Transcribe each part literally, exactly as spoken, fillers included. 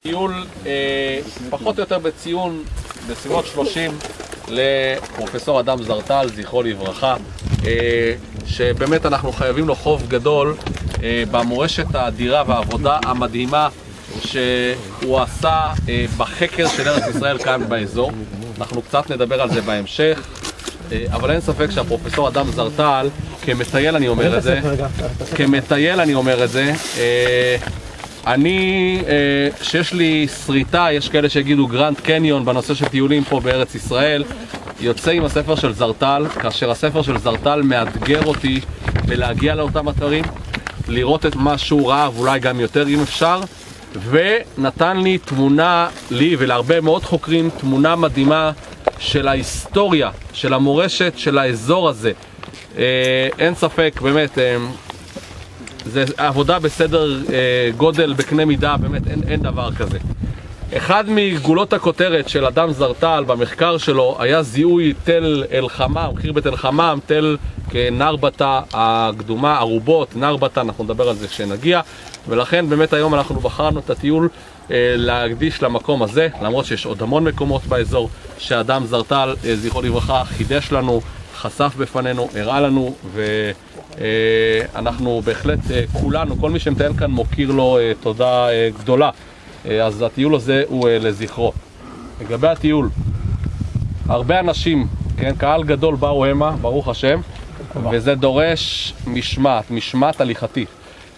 טיול אה, פחות או יותר בציון בסביבות שלושים לפרופסור אדם זרטל, זכרו לברכה, אה, שבאמת אנחנו חייבים לו חוב גדול אה, במורשת האדירה והעבודה המדהימה שהוא עשה אה, בחקר של ארץ ישראל כאן באזור. אנחנו קצת נדבר על זה בהמשך, אה, אבל אין ספק שהפרופסור אדם זרטל, כמטייל אני אומר את זה, כמטייל אני אומר את זה, אה, אני, שיש לי שריטה, יש כאלה שיגידו גרנד קניון בנושא של טיולים פה בארץ ישראל, יוצא עם הספר של זרטל, כאשר הספר של זרטל מאתגר אותי בלהגיע לאותם אתרים, לראות את מה שהוא ראה ואולי גם יותר אם אפשר, ונתן לי תמונה, לי ולהרבה מאוד חוקרים, תמונה מדהימה של ההיסטוריה, של המורשת, של האזור הזה. אין ספק, באמת, זה עבודה בסדר אה, גודל בקנה מידה, באמת אין, אין דבר כזה. אחד מגולות הכותרת של אדם זרטל במחקר שלו היה זיהוי תל אל חמם, חרבת אל חמם, תל כנרבתה הקדומה, ערובות, נרבתה, אנחנו נדבר על זה כשנגיע, ולכן באמת היום אנחנו בחרנו את הטיול אה, להקדיש למקום הזה, למרות שיש עוד המון מקומות באזור שאדם זרטל, אה, זכרו לברכה, חידש לנו, חשף בפנינו, הראה לנו, ו... אנחנו בהחלט כולנו, כל מי שמטייל כאן מוקיר לו תודה גדולה, אז הטיול הזה הוא לזכרו. לגבי הטיול, הרבה אנשים, כן, קהל גדול באו המה, ברוך השם, וזה דורש משמעת, משמעת הליכתי.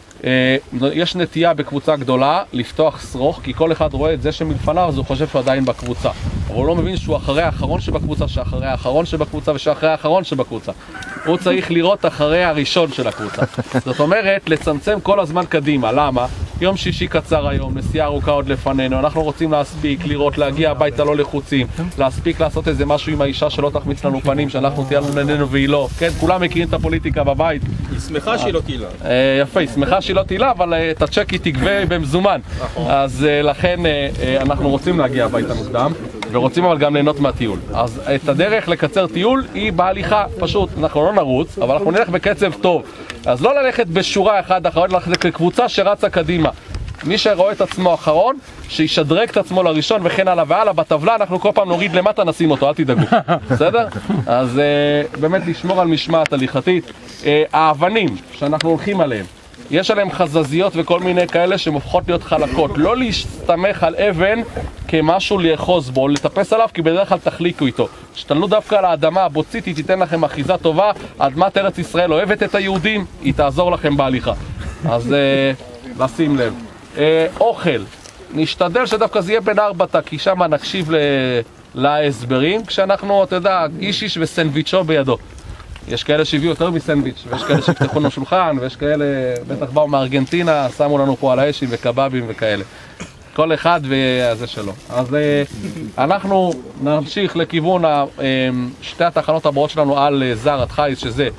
יש נטייה בקבוצה גדולה לפתוח שרוך, כי כל אחד רואה את זה שמלפניו, אז הוא חושב שהוא עדיין בקבוצה. אבל הוא לא מבין שהוא אחרי האחרון שבקבוצה, שאחרי האחרון שבקבוצה ושאחרי האחרון שבקבוצה. הוא צריך לראות אחרי הראשון של הקבוצה. זאת אומרת, לצמצם כל הזמן קדימה. למה? יום שישי קצר היום, נסיעה ארוכה עוד לפנינו, אנחנו רוצים להספיק, לראות, להגיע הביתה לא לחוצים, להספיק לעשות איזה משהו עם האישה שלא תחמיץ לנו פנים, שאנחנו טיילנו בינינו והיא לא. כן, כולם מכירים את הפוליטיקה בבית. היא שמחה שהיא לא תהילה. יפה, היא שמחה שהיא לא תהילה, אבל את הצ'ק היא תגבה במזומן. אז לכן אנחנו רוצים להגיע הביתה מוקדם, ורוצים אבל גם ליהנות מהטיול. אז את הדרך לקצר טיול היא בהליכה, פשוט, אנחנו לא נרוץ, אבל אנחנו נלך בקצב טוב. אז לא ללכת בשורה אחת אחרון, ללכת לקבוצה שרצה קדימה. מי שרואה את עצמו אחרון, שישדרג את עצמו לראשון וכן הלאה והלאה. בטבלה אנחנו כל פעם נוריד למטה, נשים אותו, אל תדאגו. בסדר? אז uh, באמת לשמור על משמעת הליכתית. Uh, האבנים שאנחנו הולכים עליהם, יש עליהם חזזיות וכל מיני כאלה שמופכות להיות חלקות. לא להסתמך על אבן כמשהו לאחוז בו, לטפס עליו, כי בדרך כלל תחליקו איתו. שתלנו דווקא על האדמה הבוצית, היא תיתן לכם אחיזה טובה. אדמת ארץ ישראל אוהבת את היהודים, היא תעזור לכם בהליכה. אז uh, לשים לב. Uh, אוכל, נשתדל שדווקא זה יהיה בין ארבעתה, כי שם נקשיב ל... להסברים, כשאנחנו, אתה יודע, איש איש וסנדוויצ'ו בידו. יש כאלה שהביאו יותר מסנדוויץ', ויש כאלה שפתחו לנו שולחן, ויש כאלה, בטח באו מארגנטינה, שמו לנו פה על האשים וקבבים וכאלה. כל אחד וזה שלו. אז אנחנו נמשיך לכיוון שתי התחנות הבאות שלנו על זרת חייס, שזה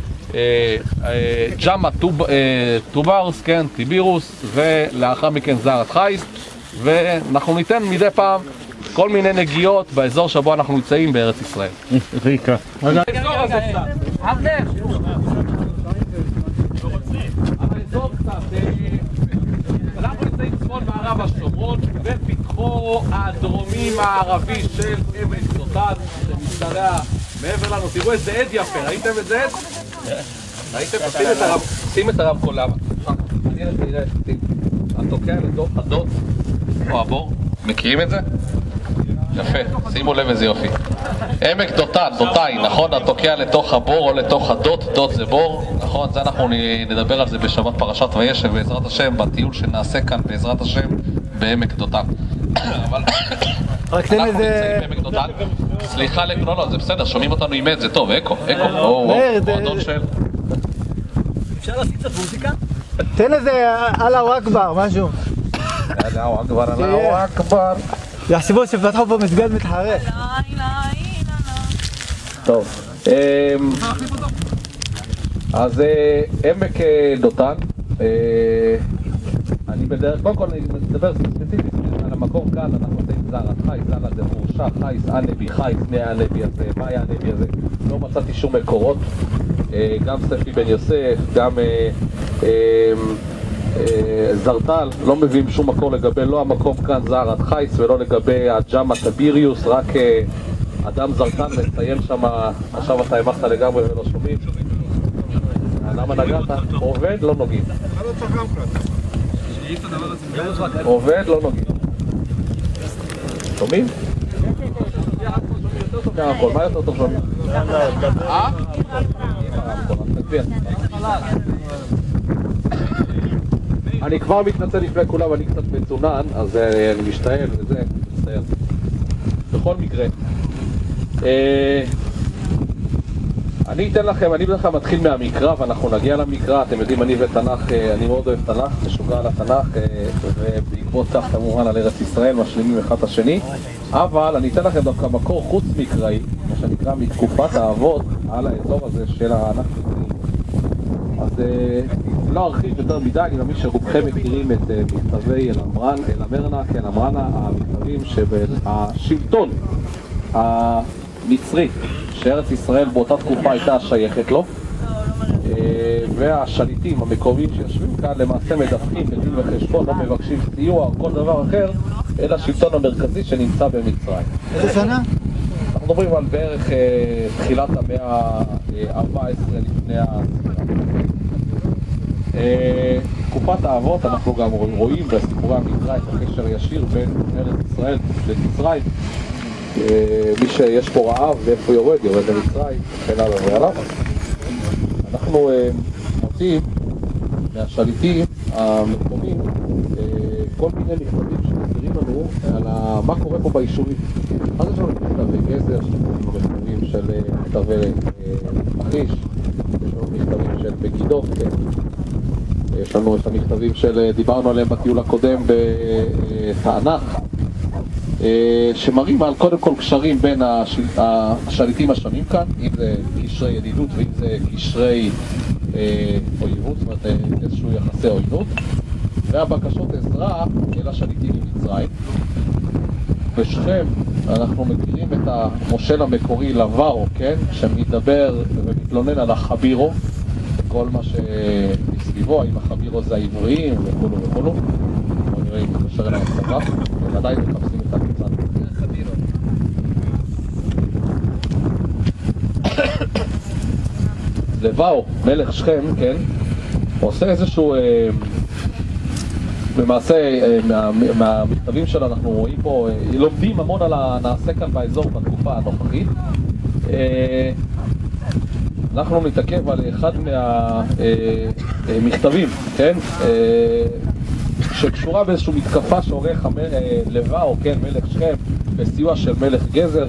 ג'אמה טוברס, כן, טיבירוס, ולאחר מכן זרת חייס, ואנחנו ניתן מדי פעם כל מיני נגיעות באזור שבו אנחנו נמצאים בארץ ישראל. ריקה. האזור הזה קצת. אבנר! האזור קצת, אנחנו נמצאים צפון מערב השומרון, בפתחו הדרומי מערבי של עמק דותן, שמשתרע מעבר לנו. תראו איזה עד יפה, ראיתם איזה עד? ראיתם? שים את הרב קול, למה? תראה, תראה, התוקע לתוך הדות, או הבור, מכירים את זה? יפה, שימו לב איזה יופי. עמק דותן, דותאי, נכון? התוקע לתוך הבור או לתוך הדות, דות זה בור, נכון? זה אנחנו נדבר על זה בשבת פרשת וישב, בעזרת השם, בטיול שנעשה כאן בעזרת השם בעמק דותן. אבל אנחנו נמצאים בעמק דותן. סליחה, לא, לא, זה בסדר, שומעים אותנו עם עד, זה טוב, אקו, אקו, מועדון של... אפשר להשיג קצת מוזיקה? תן איזה אללהו אכבר, משהו. אללהו אכבר, אללהו אכבר. יחשבו שפתחו פה מסגד מתחרש. טוב, אז עמק דותן, אני בדרך, קודם כל אני מדבר ספציפית על המקום כאן, אנחנו נמצאים זרת חייס, זרת זה חורשה, חייס, הנבי, חייס, מי הנבי הזה, מה היה הנבי הזה? לא מצאתי שום מקורות, גם ספי בן יוסף, גם זרטל, לא מביאים שום מקור לגבי, לא המקום כאן זערת חייס ולא לגבי הג'אמה טביריוס, רק אדם זרטל מציין שם, עכשיו אתה המחת לגמרי ולא שומעים. למה נגעת? עובד לא נוגעים. עובד לא נוגעים. שומעים? מה יותר טוב שומעים? אה? אני כבר מתנצל לפני כולם, אני קצת מצונן, אז אני משתעל וזה, מצטער. בכל מקרה, אני אתן לכם, אני בדרך כלל מתחיל מהמקרא ואנחנו נגיע למקרא. אתם יודעים, אני ותנ"ך, אני מאוד אוהב תנ"ך, משוגע על התנ"ך, ובעקבות כך כמובן על ארץ ישראל משלימים אחד את השני. אבל אני אתן לכם דווקא מקור חוץ מקראי, מה שנקרא מתקופת האבות, על האזור הזה של אנחנו. אז לא ארחיב יותר מדי, אני מאמין שרובכם מכירים את מכתבי אלמרנה, כן, אמרנה, המכתבים שבשלטון המצרי שארץ ישראל באותה תקופה הייתה שייכת לו, והשליטים המקוריים שיושבים כאן למעשה מדווחים בדין וחשבון, לא מבקשים סיוע או כל דבר אחר, אלא השלטון המרכזי שנמצא במצרים. איזה שנה? אנחנו מדברים על בערך תחילת המאה ה-ארבע עשרה לפני הספירה. תקופת האבות, אנחנו גם רואים בסיפורי המקרא את הקשר הישיר בין ארץ ישראל למצרים. מי שיש פה רעב ואיפה יורד, יורד למצרים, וכן הלאה והלאה. אנחנו מוצאים מהשליטים המקומיים כל מיני מכתבים שמסבירים לנו על מה קורה פה ביישובים. אז יש לנו מכתבי גזר, יש לנו מכתבים של מכתבי לכיש, יש לנו מכתבים של מגידות, כן. יש לנו את המכתבים של, דיברנו עליהם בטיול הקודם בתענך, שמראים על קודם כל קשרים בין השליטים השונים כאן, אם זה קשרי ידידות ואם זה קשרי אויבות, זאת אומרת איזשהו יחסי עוינות, והבקשות עזרה אל השליטים ממצרים. בשכם אנחנו מכירים את המושל המקורי לבאו, כן, שמדבר ומתלונן על החבירו, כל מה שמסביבו, האם החבירו זה העבריים וכולו וכולו. בואו נראה אם נקשר אליו הצבא, ועדיין מחפשים את הקצת. לבאו, מלך שכם, כן, עושה איזשהו, אה, למעשה אה, מה, מהמכתבים שלו אנחנו רואים פה, אה, לומדים המון על הנעשה כאן באזור בתקופה הנוכחית. אה, אנחנו נתעכב על אחד מהמכתבים, כן, שקשורה באיזושהי מתקפה שעורך לבאו, כן, מלך שכם, בסיוע של מלך גזר,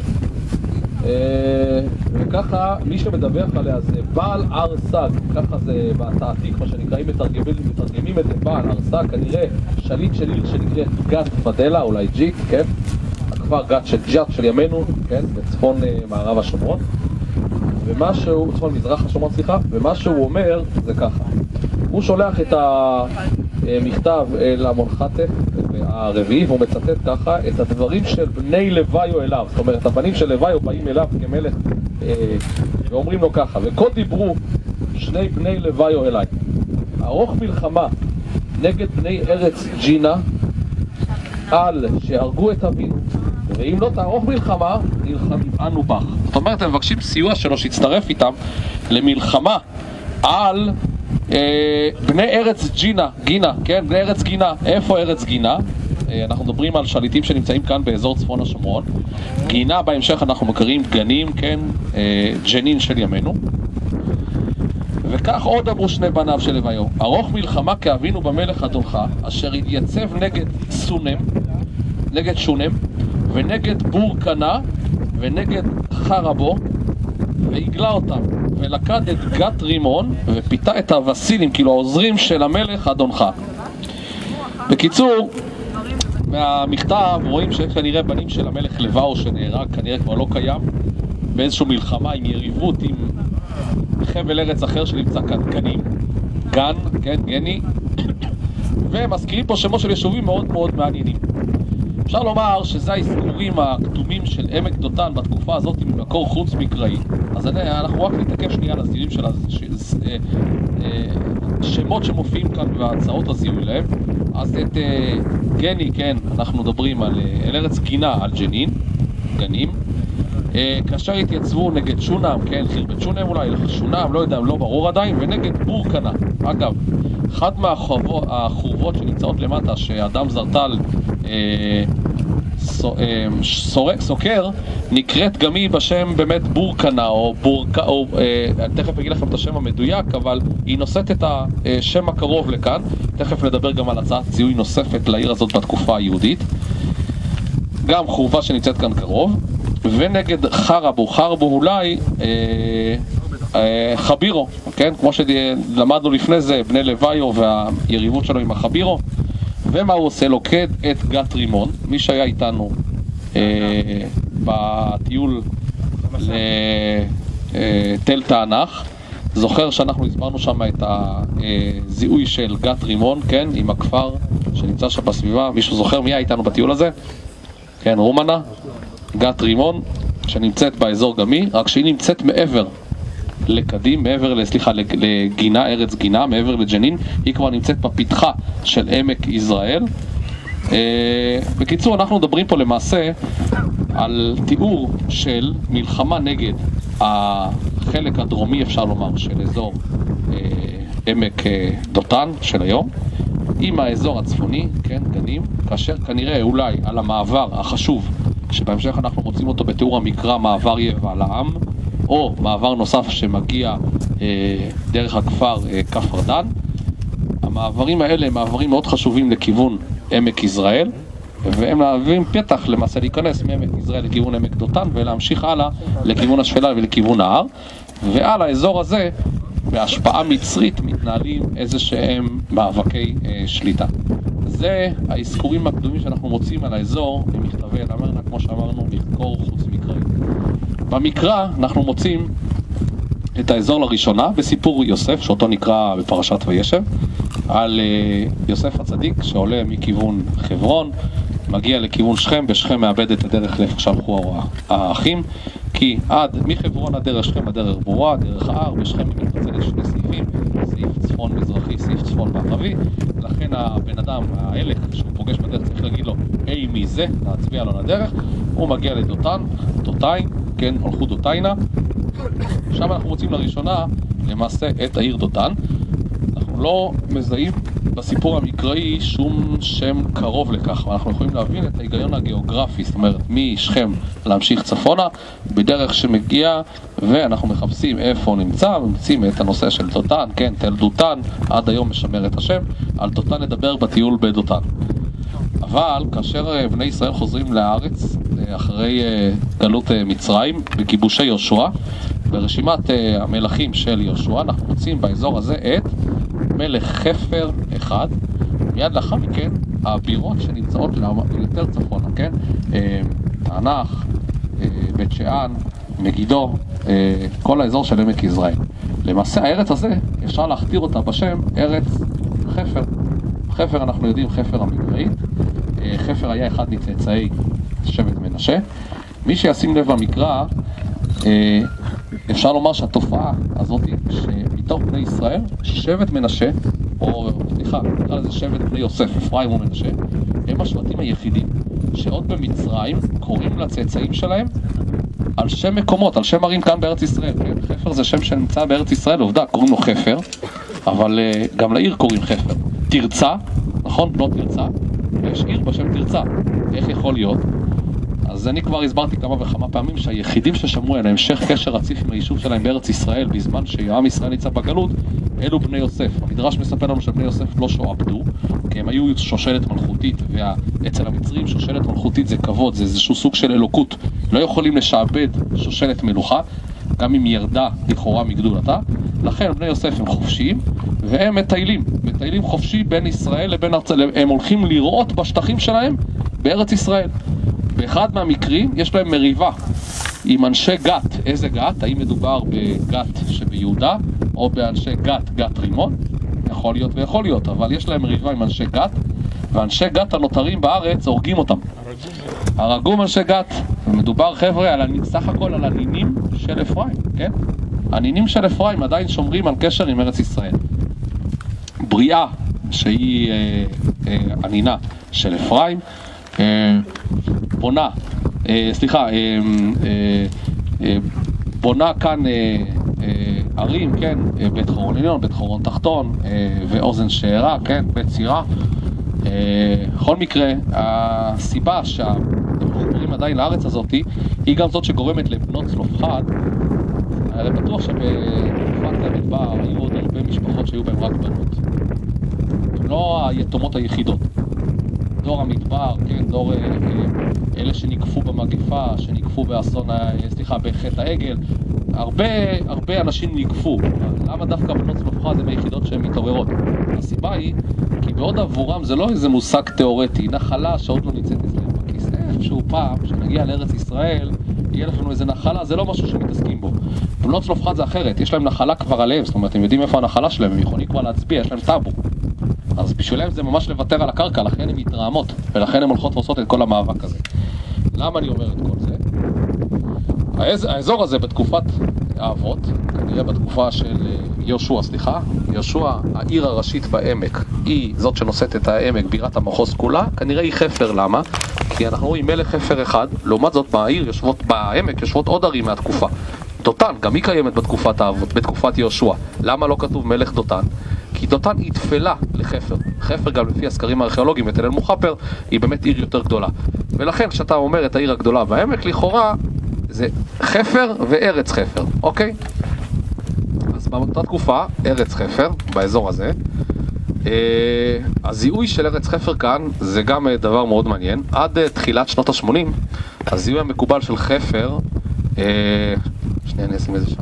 וככה מי שמדווח עליה זה בעל ארסג, ככה זה בתעתיק, מה שנקרא, אם מתרגמים את זה בעל ארסג, כנראה שליט של עיר שנקראת גת פדלה, אולי ג'יק, כן, הכפר גת של ג'ת של ימינו, כן, בצפון מערב השומרון. ומה שהוא, צפון מזרח השומרון, סליחה, ומה שהוא אומר זה ככה. הוא שולח את המכתב אל המונחתף הרביעי, והוא מצטט ככה את הדברים של בני לוויו אליו. זאת אומרת, הבנים של לוויו באים אליו כמלך ואומרים לו ככה: וכה דיברו שני בני לוויו אליי, ערוך מלחמה נגד בני ארץ ג'ינה על שהרגו את אבינו, ואם לא תערוך מלחמה, נלחמים אנו בך. זאת אומרת, הם מבקשים סיוע שלו שיצטרף איתם למלחמה על אה, בני ארץ ג'ינה, גינה, כן, בני ארץ גינה. איפה ארץ גינה? אה, אנחנו מדברים על שליטים שנמצאים כאן באזור צפון השומרון. גינה בהמשך אנחנו מכירים גנים, כן, אה, ג'נין של ימינו. וכך עוד אמרו שני בניו של לוויו: ערוך מלחמה כאבינו במלך אדונך, אשר יתייצב נגד סונם, נגד שונם, ונגד בור קנה, ונגד חרבו, והגלה אותם, ולכד את גת רימון, ופיתה את הווסילים, כאילו העוזרים של המלך אדונך. בקיצור, מהמכתב רואים שיש כנראה בנים של המלך לבאו שנהרג, כנראה כבר לא קיים, באיזושהי מלחמה עם יריבות, עם חבל ארץ אחר שנמצא כאן, גנים, גן, כן, גני, ומזכירים פה שמות של יישובים מאוד מאוד מעניינים. אפשר לומר שזה האזכורים הכתומים של עמק דותן בתקופה הזאת ממקור חוץ מקראי. אז אנחנו רק נתעכב שנייה על הזכירים של השמות שמופיעים כאן והצעות הזיהוי להם, אז את uh, גני, כן, אנחנו מדברים על, uh, על ארץ גינה, על ג'נין, גנים. Uh, כאשר התייצבו נגד שונם, כן, חרבת שונם אולי, שונם, לא יודע, לא ברור עדיין, ונגד בורקנה. אגב, אחת מהחורבות שנמצאות למטה, שאדם זרטל uh, סוקר, נקראת גם היא בשם באמת בורקנה או בורקה, או אה, תכף אגיד לכם את השם המדויק, אבל היא נושאת את השם הקרוב לכאן. תכף נדבר גם על הצעת זיהוי נוספת לעיר הזאת בתקופה היהודית, גם חורבה שנמצאת כאן קרוב. ונגד חרבו, חרבו אולי אה, אה, חבירו, כן? כמו שלמדנו לפני זה, בני לויו והיריבות שלו עם החבירו. ומה הוא עושה? לוקד את גת רימון. מי שהיה איתנו אה, בטיול לתל תענך זוכר שאנחנו הסברנו שם את הזיהוי של גת רימון, כן, עם הכפר שנמצא שם בסביבה. מישהו זוכר מי היה איתנו בטיול הזה? כן, רומנה, גת רימון שנמצאת באזור גמי, רק שהיא נמצאת מעבר לקדים, מעבר, סליחה, לגינה, ארץ גינה, מעבר לג'נין. היא כבר נמצאת בפתחה של עמק יזרעאל. בקיצור, אנחנו מדברים פה למעשה על תיאור של מלחמה נגד החלק הדרומי, אפשר לומר, של אזור עמק דותן של היום, עם האזור הצפוני, כן, גנים, כאשר כנראה אולי על המעבר החשוב, שבהמשך אנחנו מוצאים אותו בתיאור המקרא, מעבר יבל העם, או מעבר נוסף שמגיע אה, דרך הכפר אה, כפר דן. המעברים האלה הם מעברים מאוד חשובים לכיוון עמק יזרעאל, והם מהווים פתח למעשה להיכנס מעמק יזרעאל לכיוון עמק דותן ולהמשיך הלאה לכיוון השפלה ולכיוון ההר. ועל האזור הזה בהשפעה מצרית מתנהלים איזה שהם מאבקי אה, שליטה. זה האזכורים הקדומים שאנחנו מוצאים על האזור במכתבי אל אמרנה, כמו שאמרנו, מקור חוץ מקראי. במקרא אנחנו מוצאים את האזור לראשונה בסיפור יוסף, שאותו נקרא בפרשת וישב, על יוסף הצדיק שעולה מכיוון חברון, מגיע לכיוון שכם, בשכם מאבד את הדרך לאיפה שהלכו האחים, כי עד מחברון הדרך שכם הדרך ברורה, דרך ההר, בשכם היא מתפצלת שני סעיפים, סעיף צפון מזרחי, סעיף צפון מערבי. לכן הבן אדם, ההלך שהוא פוגש בדרך, צריך להגיד לו היי מי זה, להצביע לו לדרך. הוא מגיע לדותן, דותיים, כן, הולכו דותיינה. שם אנחנו מוצאים לראשונה למעשה את העיר דותן. אנחנו לא מזהים בסיפור המקראי שום שם קרוב לכך, ואנחנו יכולים להבין את ההיגיון הגיאוגרפי, זאת אומרת משכם להמשיך צפונה בדרך שמגיע, ואנחנו מחפשים איפה הוא נמצא, ומוצאים את הנושא של דותן, כן, תל דותן, עד היום משמר את השם. על דותן נדבר בטיול בדותן. אבל כאשר בני ישראל חוזרים לארץ אחרי גלות מצרים בכיבושי יהושע, ברשימת המלכים של יהושע אנחנו מוצאים באזור הזה את מלך חפר אחד. מיד לאחר מכן הבירות שנמצאות יותר צפונה, כן, תענך, בית שאן, מגידו, כל האזור של עמק יזרעאל. למעשה הארץ הזה אפשר להכתיר אותה בשם ארץ חפר. חפר, אנחנו יודעים, חפר המקראית. חפר היה אחד מצאצאי שבט מנשה. מי שישים לב במקרא, אפשר לומר שהתופעה הזאת שמתוך בני ישראל, שבט מנשה, או סליחה, נקרא לזה שבט בני יוסף, אפרים ומנשה, הם השבטים היחידים שעוד במצרים קוראים לצאצאים שלהם על שם מקומות, על שם ערים כאן בארץ ישראל. חפר זה שם שנמצא בארץ ישראל, עובדה, קוראים לו חפר, אבל גם לעיר קוראים חפר. תרצה, נכון? בנות תרצה, ויש עיר בשם תרצה. איך יכול להיות? אז אני כבר הסברתי כמה וכמה פעמים שהיחידים ששמרו על המשך קשר רציף עם היישוב שלהם בארץ ישראל בזמן שעם ישראל ניצב בגלות, אלו בני יוסף. המדרש מספר לנו שבני יוסף לא שועבדו, כי הם היו שושלת מלכותית, ואצל המצרים שושלת מלכותית זה כבוד, זה איזשהו סוג של אלוקות. לא יכולים לשעבד שושלת מלוכה, גם אם ירדה לכאורה מגדולתה. לכן בני יוסף הם חופשיים, והם מטיילים, מטיילים חופשי בין ישראל לבין ארץ, הם הולכים לראות בשטחים שלהם בארץ ישראל. באחד מהמקרים יש להם מריבה עם אנשי גת. איזה גת? האם מדובר בגת שביהודה או באנשי גת, גת רימון? יכול להיות ויכול להיות, אבל יש להם מריבה עם אנשי גת, ואנשי גת הנותרים בארץ הורגים אותם. הרגום אנשי גת. ומדובר, חבר'ה, על סך הכל על הנינים של אפרים, כן? הנינים של אפרים עדיין שומרים על קשר עם ארץ ישראל. בריאה, שהיא אה, אה, הנינה של אפרים, אה, בונה, אה, סליחה, אה, אה, אה, בונה כאן אה, אה, ערים, כן, אה, בית חורון עליון, בית חורון תחתון, אה, ואוזן שערה, כן, בית סירה. אה, בכל מקרה, הסיבה שהמחוברים עדיין לארץ הזאת היא גם זאת שגורמת לבנות צלופחד. הרי בטוח שבתקופת המדבר היו עוד הרבה משפחות שהיו בהם רק בנות. הן לא היתומות היחידות. דור המדבר, כן, דור אה, אלה שנקפו במגפה, שנקפו באסון, סליחה, בחטא העגל. הרבה, הרבה אנשים נקפו. למה דווקא בנות צלופחד הן היחידות שהן מתעוררות? הסיבה היא, כי בעוד עבורם זה לא איזה מושג תיאורטי, נחלה שעוד לא נמצאת אצלם בכיס. איפשהו פעם, כשנגיע לארץ ישראל, יהיה לנו איזה נחלה, זה לא משהו שמתעסקים בו. בנות צלופחד זה אחרת, יש להם נחלה כבר עליהם, זאת אומרת, הם יודעים איפה הנחלה שלהם, הם יכולים כבר להצביע, יש להם טאבו. אז בשבילם זה ממש לוותר על הקרקע, לכן הן מתרעמות, ולכן הן הולכות ועושות את כל המאבק הזה. למה אני אומר את כל זה? האזור הזה בתקופת האבות, כנראה בתקופה של יהושע, סליחה, יהושע, העיר הראשית בעמק, היא זאת שנושאת את העמק, בירת המחוז כולה, כנראה היא חפר. למה? כי אנחנו רואים מלך חפר אחד, לעומת זאת בעיר יושבות, בעמק יושבות עוד ערים מהתקופה. דותן, גם היא קיימת בתקופת האבות, בתקופת יהושע. למה לא כתוב מלך דותן? כי דותן היא תפלה לחפר. חפר גם לפי הסקרים הארכיאולוגיים, את אל מוחפר, היא באמת עיר יותר גדולה. ולכן כשאתה אומר את העיר הגדולה בעמק, לכאורה זה חפר וארץ חפר, אוקיי? אז באותה תקופה, ארץ חפר, באזור הזה, אה, הזיהוי של ארץ חפר כאן זה גם דבר מאוד מעניין. עד אה, תחילת שנות ה-שמונים, הזיהוי המקובל של חפר, אה, שנייה אני אשים את זה שם.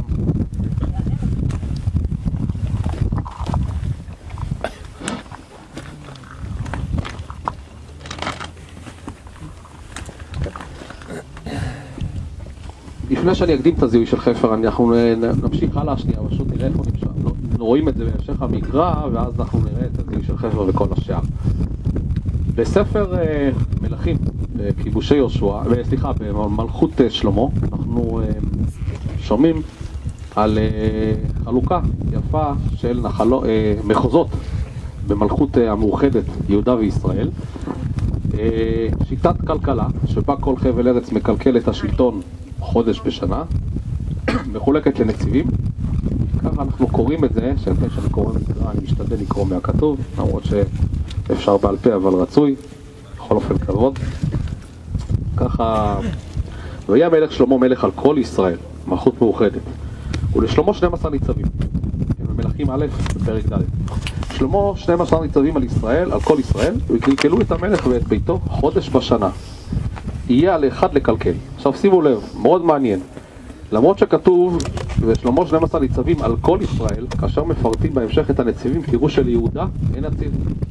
לפני שאני אקדים את הזיהוי של חפר, אנחנו נמשיך הלאה שנייה, פשוט נראה איפה נמשך. אנחנו רואים את זה בהמשך המקרא, ואז אנחנו נראה את הזיהוי של חפר וכל השאר. בספר אה, מלכים, בכיבושי יהושע, סליחה, במלכות אה, שלמה, אנחנו אה, שומעים על אה, חלוקה יפה של נחלו, אה, מחוזות במלכות אה, המאוחדת יהודה וישראל. אה, שיטת כלכלה, שבה כל חבל ארץ מקלקל את השלטון חודש בשנה, מחולקת לנציבים. ככה אנחנו קוראים את זה, שלפני שאני קורא מקרא, אני משתדל לקרוא מהכתוב, למרות שאפשר בעל פה, אבל רצוי, בכל אופן כבוד. ככה, והיה מלך שלמה מלך על כל ישראל, מלכות מאוחדת. ולשלמה שנים עשר ניצבים, במלכים א' בפרק ד'. שלמה שנים עשר ניצבים על ישראל, על כל ישראל, וקלקלו את המלך ואת ביתו חודש בשנה. יהיה על אחד לקלקל. עכשיו שימו לב, מאוד מעניין. למרות שכתוב, ושלמה שנים עשר ניצבים על כל ישראל, כאשר מפרטים בהמשך את הנציבים, תראו שליהודה אין נציב.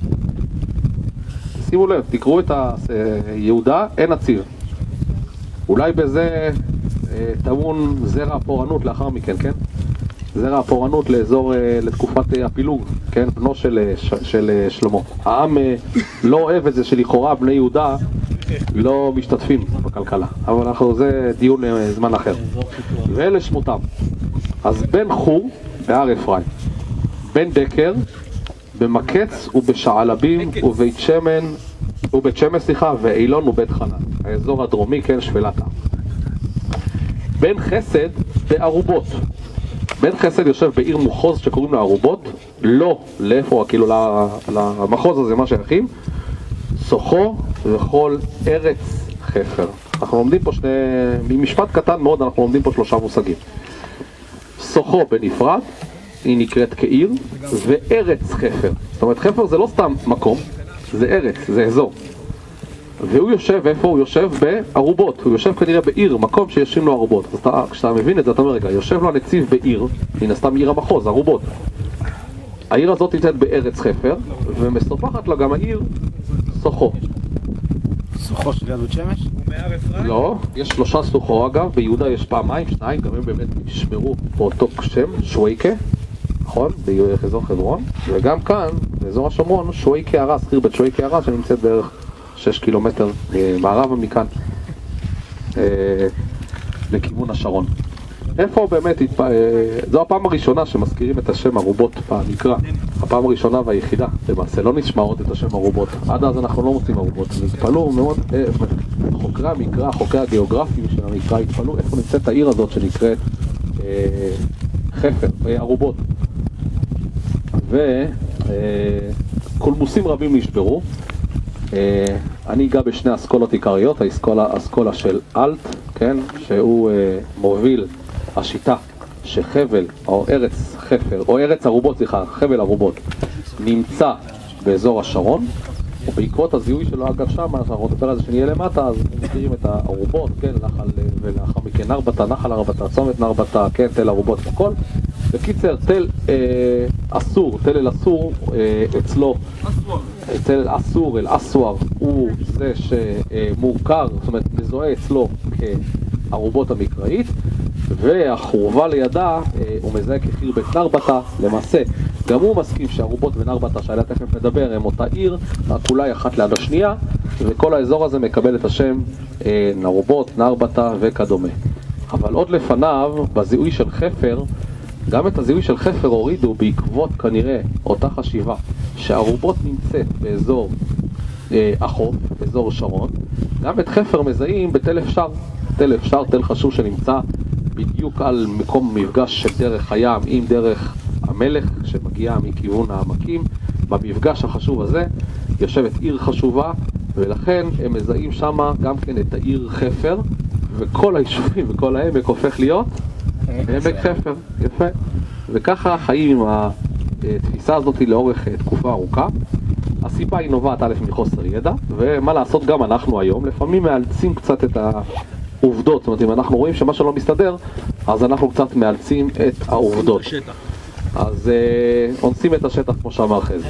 שימו לב, תקראו את יהודה, אין נציב. אולי בזה אה, טעון זרע הפורענות לאחר מכן, כן? זרע הפורענות לאזור, אה, לתקופת אה, הפילוג, כן? בנו של, של, של שלמה. העם אה, לא אוהב את זה שלכאורה בני יהודה לא משתתפים בכלכלה, אבל אנחנו, זה דיון זמן אחר. ואלה שמותם. אז בן חור בהר אפרים, בן דקר במקץ ובשעלבים ובית שמן ובית שמש, סליחה, ואילון ובית חנן, האזור הדרומי, כן, שפלתה. בן חסד בערובות. בן חסד יושב בעיר מוחוז שקוראים לה ערובות, לא לאיפה, כאילו למחוז הזה מה שייכים, סוחו וכל ארץ חפר. אנחנו לומדים פה שני, ממשפט קטן מאוד אנחנו לומדים פה שלושה מושגים. סוחו בנפרד, היא נקראת כעיר, וארץ חפר. זאת אומרת, חפר זה לא סתם מקום, זה ארץ, זה אזור. והוא יושב, איפה הוא יושב? בערובות. הוא יושב כנראה בעיר, מקום שישים לו ערובות. אז אתה, כשאתה מבין את זה, אתה אומר, רגע, יושב לו הנציב בעיר, מן הסתם עיר המחוז, ערובות. העיר הזאת נמצאת בארץ חפר, ומסופחת לה גם העיר סוחו. סוחו של יד בית שמש? לא, יש שלושה סוחו אגב, ביהודה יש פעמיים, שניים, גם הם באמת נשמרו באותו שם, שויקה, נכון? באזור חברון, וגם כאן, באזור השומרון, שויקה ערה, שכיר בית שויקה ערה, שנמצאת בערך שש קילומטר מערבה מכאן, לכיוון השרון. איפה באמת, התפ... זו הפעם הראשונה שמזכירים את השם ארובות במקרא. הפעם הראשונה והיחידה, למעשה לא נשמע עוד את השם ארובות. עד אז אנחנו לא מוצאים ארובות. התפלאו מאוד, חוקרי המקרא, חוקרי הגיאוגרפיים של המקרא, התפלאו איפה נמצאת העיר הזאת שנקראת אה, חפר, ארובות. וקולמוסים רבים נשברו. אה, אני אגע בשני אסכולות עיקריות, האסכולה, האסכולה של אלט, כן, שהוא אה, מוביל השיטה שחבל, או ארץ חפר, או ארץ ארובות, סליחה, חבל ארובות, נמצא באזור השרון, ובעקבות הזיהוי שלו אגב שם, אנחנו נדבר על זה שנהיה למטה, אז מכירים את הארובות, כן, נחל, ולאחר מכן נרבתה, נחל ארבתה, צומת נרבתה, כן, תל ארובות וכל. בקיצר, תל אה, אסור, תל אל אסור, אה, אצלו, תל אל אסור, אל אסואר, הוא זה שמורכר, זאת אומרת, מזוהה אצלו כארובות המקראית, והחורבה לידה אה, הוא מזהה כחיר בית נרבתה. למעשה, גם הוא מסכים שארובות ונרבתה, שעליה תכף נדבר, הם אותה עיר, רק אולי אחת ליד השנייה, וכל האזור הזה מקבל את השם אה, נרובות, נרבתה וכדומה. אבל עוד לפניו, בזיהוי של חפר, גם את הזיהוי של חפר הורידו בעקבות כנראה אותה חשיבה שארובות נמצאת באזור אה, החוף, באזור שרון. גם את חפר מזהים בתל אפשר, תל אפשר, תל חשוב שנמצא בדיוק על מקום מפגש של דרך הים עם דרך המלך שמגיעה מכיוון העמקים. במפגש החשוב הזה יושבת עיר חשובה, ולכן הם מזהים שם גם כן את העיר חפר, וכל היישובים וכל העמק הופך להיות עמק חפר. יפה. וככה חיים עם התפיסה הזאת לאורך תקופה ארוכה. הסיבה היא נובעת א' מחוסר ידע, ומה לעשות, גם אנחנו היום לפעמים מאלצים קצת את העובדות. זאת אומרת, אם אנחנו רואים שמה שלא מסתדר, אז אנחנו קצת מאלצים את העובדות. אז אונסים את השטח, כמו שאמר חזי.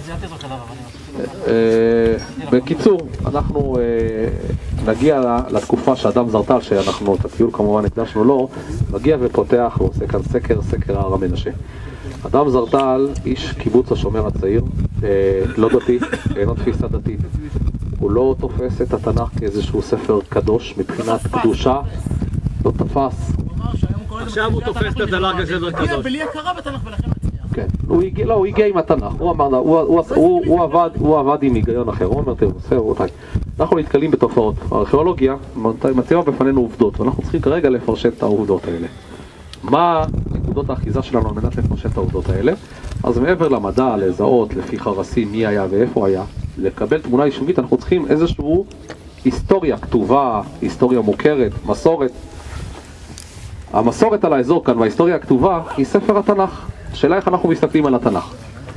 בקיצור, אנחנו נגיע לתקופה שאדם זרטל, שאנחנו את הטיול כמובן הקדשנו לו, מגיע ופותח ועושה כאן סקר, סקר הר המנשה. אדם זרטל, איש קיבוץ השומר הצעיר, לא דתי, אינו תפיסה דתית. הוא לא תופס את התנ"ך כאיזשהו ספר קדוש מבחינת קדושה, לא תפס. עכשיו הוא תופס את התנ"ך כספר קדוש. בלי הכרה בתנ"ך ולכן כן, הוא הגיע, לא, הוא הגיע עם התנ"ך, הוא אמר, הוא, הוא, הוא, הוא, עבד, הוא עבד עם היגיון אחר, הוא אומר, תראו, בסדר, אנחנו נתקלים בתופעות. הארכיאולוגיה מציבה בפנינו עובדות, ואנחנו צריכים כרגע לפרשן את העובדות האלה. מה נקודות האחיזה שלנו על מנת לפרשן את העובדות האלה? אז מעבר למדע, לזהות, לפי חרסים, מי היה ואיפה היה, לקבל תמונה יישובית, אנחנו צריכים איזושהי היסטוריה כתובה, היסטוריה מוכרת, מסורת. המסורת על האזור כאן וההיסטוריה הכתובה היא ספר התנ"ך. השאלה איך אנחנו מסתכלים על התנ"ך.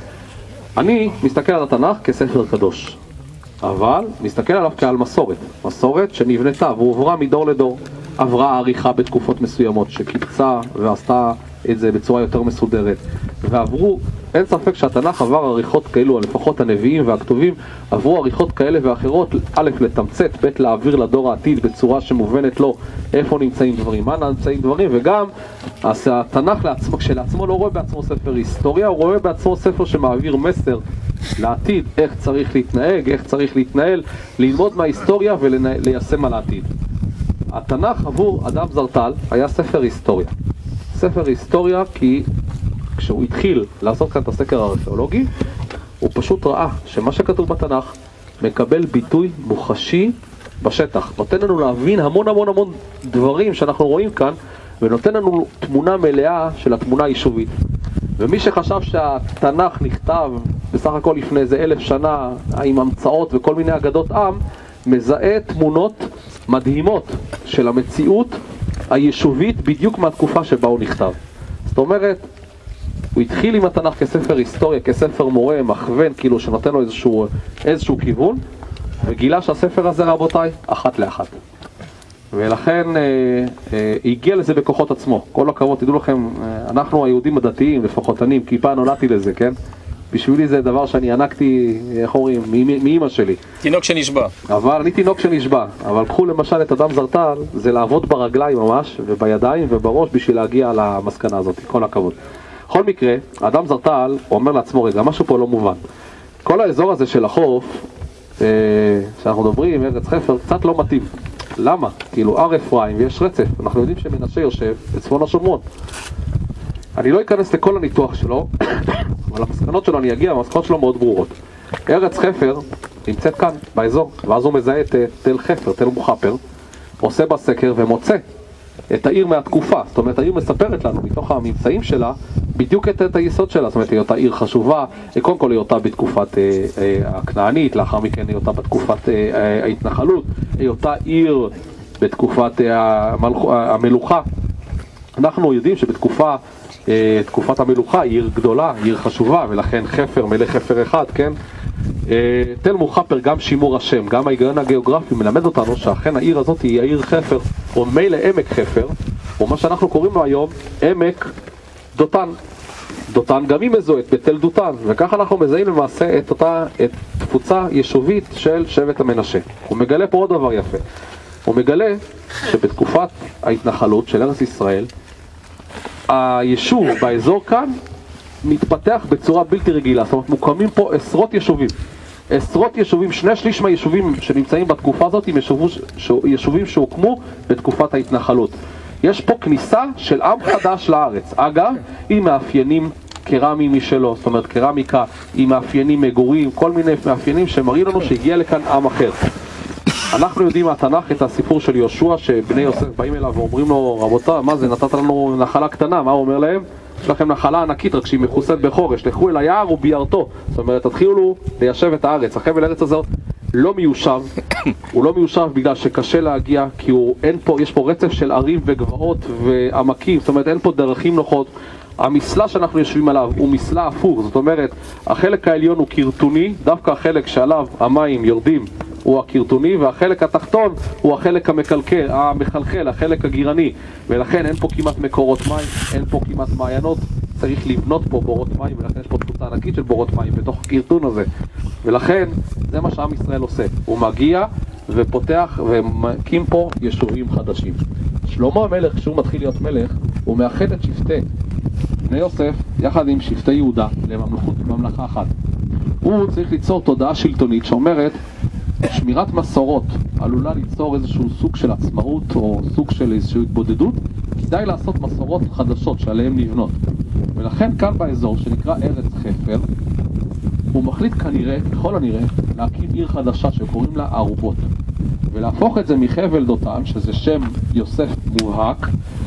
אני מסתכל על התנ"ך כספר קדוש, אבל מסתכל עליו כעל מסורת. מסורת שנבנתה והועברה מדור לדור. עברה עריכה בתקופות מסוימות שקיבצה ועשתה את זה בצורה יותר מסודרת. ועברו, אין ספק שהתנ"ך עבר עריכות כאלו, לפחות הנביאים והכתובים עברו עריכות כאלה ואחרות, א' לתמצת, ב' להעביר לדור העתיד בצורה שמובנת לו איפה נמצאים דברים, מה נמצאים דברים, וגם התנ"ך לעצמו, כשלעצמו לא רואה בעצמו ספר היסטוריה, הוא רואה בעצמו ספר שמעביר מסר לעתיד, איך צריך להתנהג, איך צריך להתנהל, ללמוד מההיסטוריה וליישם על העתיד. התנ"ך עבור אדם זרטל היה ספר היסטוריה. ספר היסטוריה כי כשהוא התחיל לעשות כאן את הסקר הארכיאולוגי, הוא פשוט ראה שמה שכתוב בתנ"ך מקבל ביטוי מוחשי בשטח. נותן לנו להבין המון המון המון דברים שאנחנו רואים כאן, ונותן לנו תמונה מלאה של התמונה היישובית. ומי שחשב שהתנ"ך נכתב בסך הכל לפני איזה אלף שנה עם המצאות וכל מיני אגדות עם, מזהה תמונות מדהימות של המציאות היישובית בדיוק מהתקופה שבה הוא נכתב. זאת אומרת, הוא התחיל עם התנ"ך כספר היסטוריה, כספר מורה, מכוון, כאילו שנותן לו איזשהו, איזשהו כיוון, וגילה שהספר הזה, רבותיי, אחת לאחת. ולכן אה, אה, הגיע לזה בכוחות עצמו. כל הכבוד, תדעו לכם, אה, אנחנו היהודים הדתיים, לפחות אני, כי פעם נולדתי לזה, כן? בשבילי זה דבר שאני ענקתי, איך אומרים, מאמא שלי. תינוק שנשבע. אבל אני תינוק שנשבע. אבל קחו למשל את אדם זרטל, זה לעבוד ברגליים ממש, ובידיים ובראש בשביל להגיע למסקנה הזאת. כל הכבוד. בכל מקרה, אדם זרטל אומר לעצמו, רגע, משהו פה לא מובן. כל האזור הזה של החוף, אה, שאנחנו מדברים, ארץ חפר, קצת לא מתאים. למה? כאילו הר אפרים ויש רצף, אנחנו יודעים שמנשה יושב בצפון השומרון. אני לא אכנס לכל הניתוח שלו, אבל המסקנות שלו אני אגיע, המסקנות שלו מאוד ברורות. ארץ חפר נמצאת כאן, באזור, ואז הוא מזהה את תל חפר, תל מוחפר, עושה בסקר ומוצא את העיר מהתקופה. זאת אומרת, העיר מספרת לנו מתוך הממצאים שלה בדיוק את, את היסוד שלה. זאת אומרת, היא אותה עיר חשובה, קודם כל היא אותה בתקופת אה, אה, הכנענית, לאחר מכן היא אותה בתקופת אה, אה, ההתנחלות, היא אותה עיר בתקופת אה, המלכ... המלוכה. אנחנו יודעים שבתקופה אה, תקופת המלוכה היא עיר גדולה, עיר חשובה, ולכן חפר, מלך חפר אחד, כן? תל מוחפר גם שימור השם, גם ההיגיון הגיאוגרפי מלמד אותנו שאכן העיר הזאת היא העיר חפר, או מילא עמק חפר, או מה שאנחנו קוראים לו היום עמק דותן. דותן גם היא מזוהת בתל דותן, וכך אנחנו מזהים למעשה את אותה את תפוצה יישובית של שבט המנשה. הוא מגלה פה עוד דבר יפה, הוא מגלה שבתקופת ההתנחלות של ארץ ישראל היישוב באזור כאן מתפתח בצורה בלתי רגילה. זאת אומרת, מוקמים פה עשרות יישובים. עשרות יישובים, שני שליש מהיישובים שנמצאים בתקופה הזאת הם יישובים שהוקמו בתקופת ההתנחלות. יש פה כניסה של עם חדש לארץ. אגב, עם מאפיינים קרמיים משלו, זאת אומרת קרמיקה, עם מאפיינים מגורים, כל מיני מאפיינים שמראים לנו שהגיע לכאן עם אחר. אנחנו יודעים מהתנ"ך את הסיפור של יהושע, שבני יוסף באים אליו ואומרים לו, רבותיי, מה זה, נתת לנו נחלה קטנה, מה הוא אומר להם? יש לכם נחלה ענקית, רק שהיא מכוסת בחורש, לכו אל היער וביערתו. זאת אומרת, תתחילו ליישב את הארץ. החבל הארץ הזה לא מיושב, הוא לא מיושב בגלל שקשה להגיע, כי הוא, אין פה, יש פה רצף של ערים וגבעות ועמקים, זאת אומרת, אין פה דרכים נוחות. המסלע שאנחנו יושבים עליו הוא מסלע הפוך, זאת אומרת, החלק העליון הוא קרטוני, דווקא החלק שעליו המים יורדים הוא הקרטוני, והחלק התחתון הוא החלק המקלקל, המחלחל, החלק הגירני, ולכן אין פה כמעט מקורות מים, אין פה כמעט מעיינות, צריך לבנות פה בורות מים, ולכן יש פה תפוצה ענקית של בורות מים בתוך הקרטון הזה, ולכן זה מה שעם ישראל עושה, הוא מגיע ופותח ומקים פה יישובים חדשים. שלמה המלך, כשהוא מתחיל להיות מלך, הוא מאחד את שבטי בני יוסף יחד עם שבטי יהודה לממלכה אחת. הוא צריך ליצור תודעה שלטונית שאומרת שמירת מסורות עלולה ליצור איזשהו סוג של עצמאות או סוג של איזושהי התבודדות. כדאי לעשות מסורות חדשות שעליהן לבנות, ולכן כאן באזור שנקרא ארץ חפר הוא מחליט כנראה, ככל הנראה, להקים עיר חדשה שקוראים לה ארובות, ולהפוך את זה מחבל דותן, שזה שם יוסף מובהק,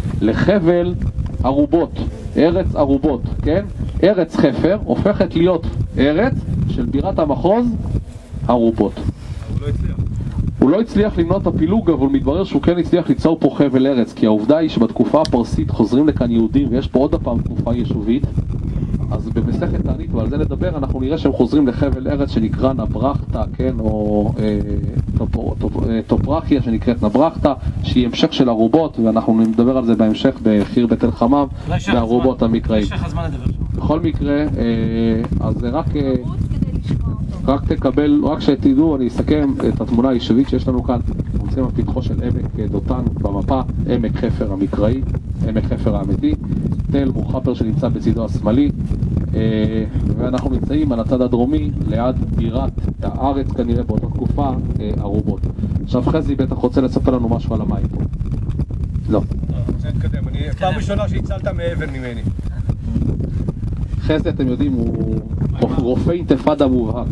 לחבל ארובות, ארץ ארובות, כן? ארץ חפר הופכת להיות ארץ של בירת המחוז ארובות. הוא לא הצליח. הוא לא הצליח למנוע את הפילוג, אבל מתברר שהוא כן הצליח ליצור פה חבל ארץ, כי העובדה היא שבתקופה הפרסית חוזרים לכאן יהודים, ויש פה עוד הפעם תקופה יישובית, אז במסכת תענית, ועל זה נדבר, אנחנו נראה שהם חוזרים לחבל ארץ שנקרא נברחתא, כן, או אה, טופ, טופ, אה, טופרחיה שנקראת נברחתא, שהיא המשך של ארובות, ואנחנו נדבר על זה בהמשך בחיר בית אל חמם, בארובות המקראיים. בכל מקרה, אה, אז זה רק... אה, רק תקבל, רק שתדעו, אני אסכם את התמונה היישובית שיש לנו כאן. נמצאים בפתחו של עמק דותן במפה, עמק חפר המקראי, עמק חפר האמיתי, תל מוחפר שנמצא בצידו השמאלי, ואנחנו נמצאים על הצד הדרומי ליד בירת הארץ כנראה באותה תקופה, ארובות. עכשיו חזי בטח רוצה לספר לנו משהו על המים פה. לא. רוצה להתקדם, אני פעם ראשונה שהצלת מאבן ממני. חזי, אתם יודעים, הוא רופא אינתיפאדה מובהק.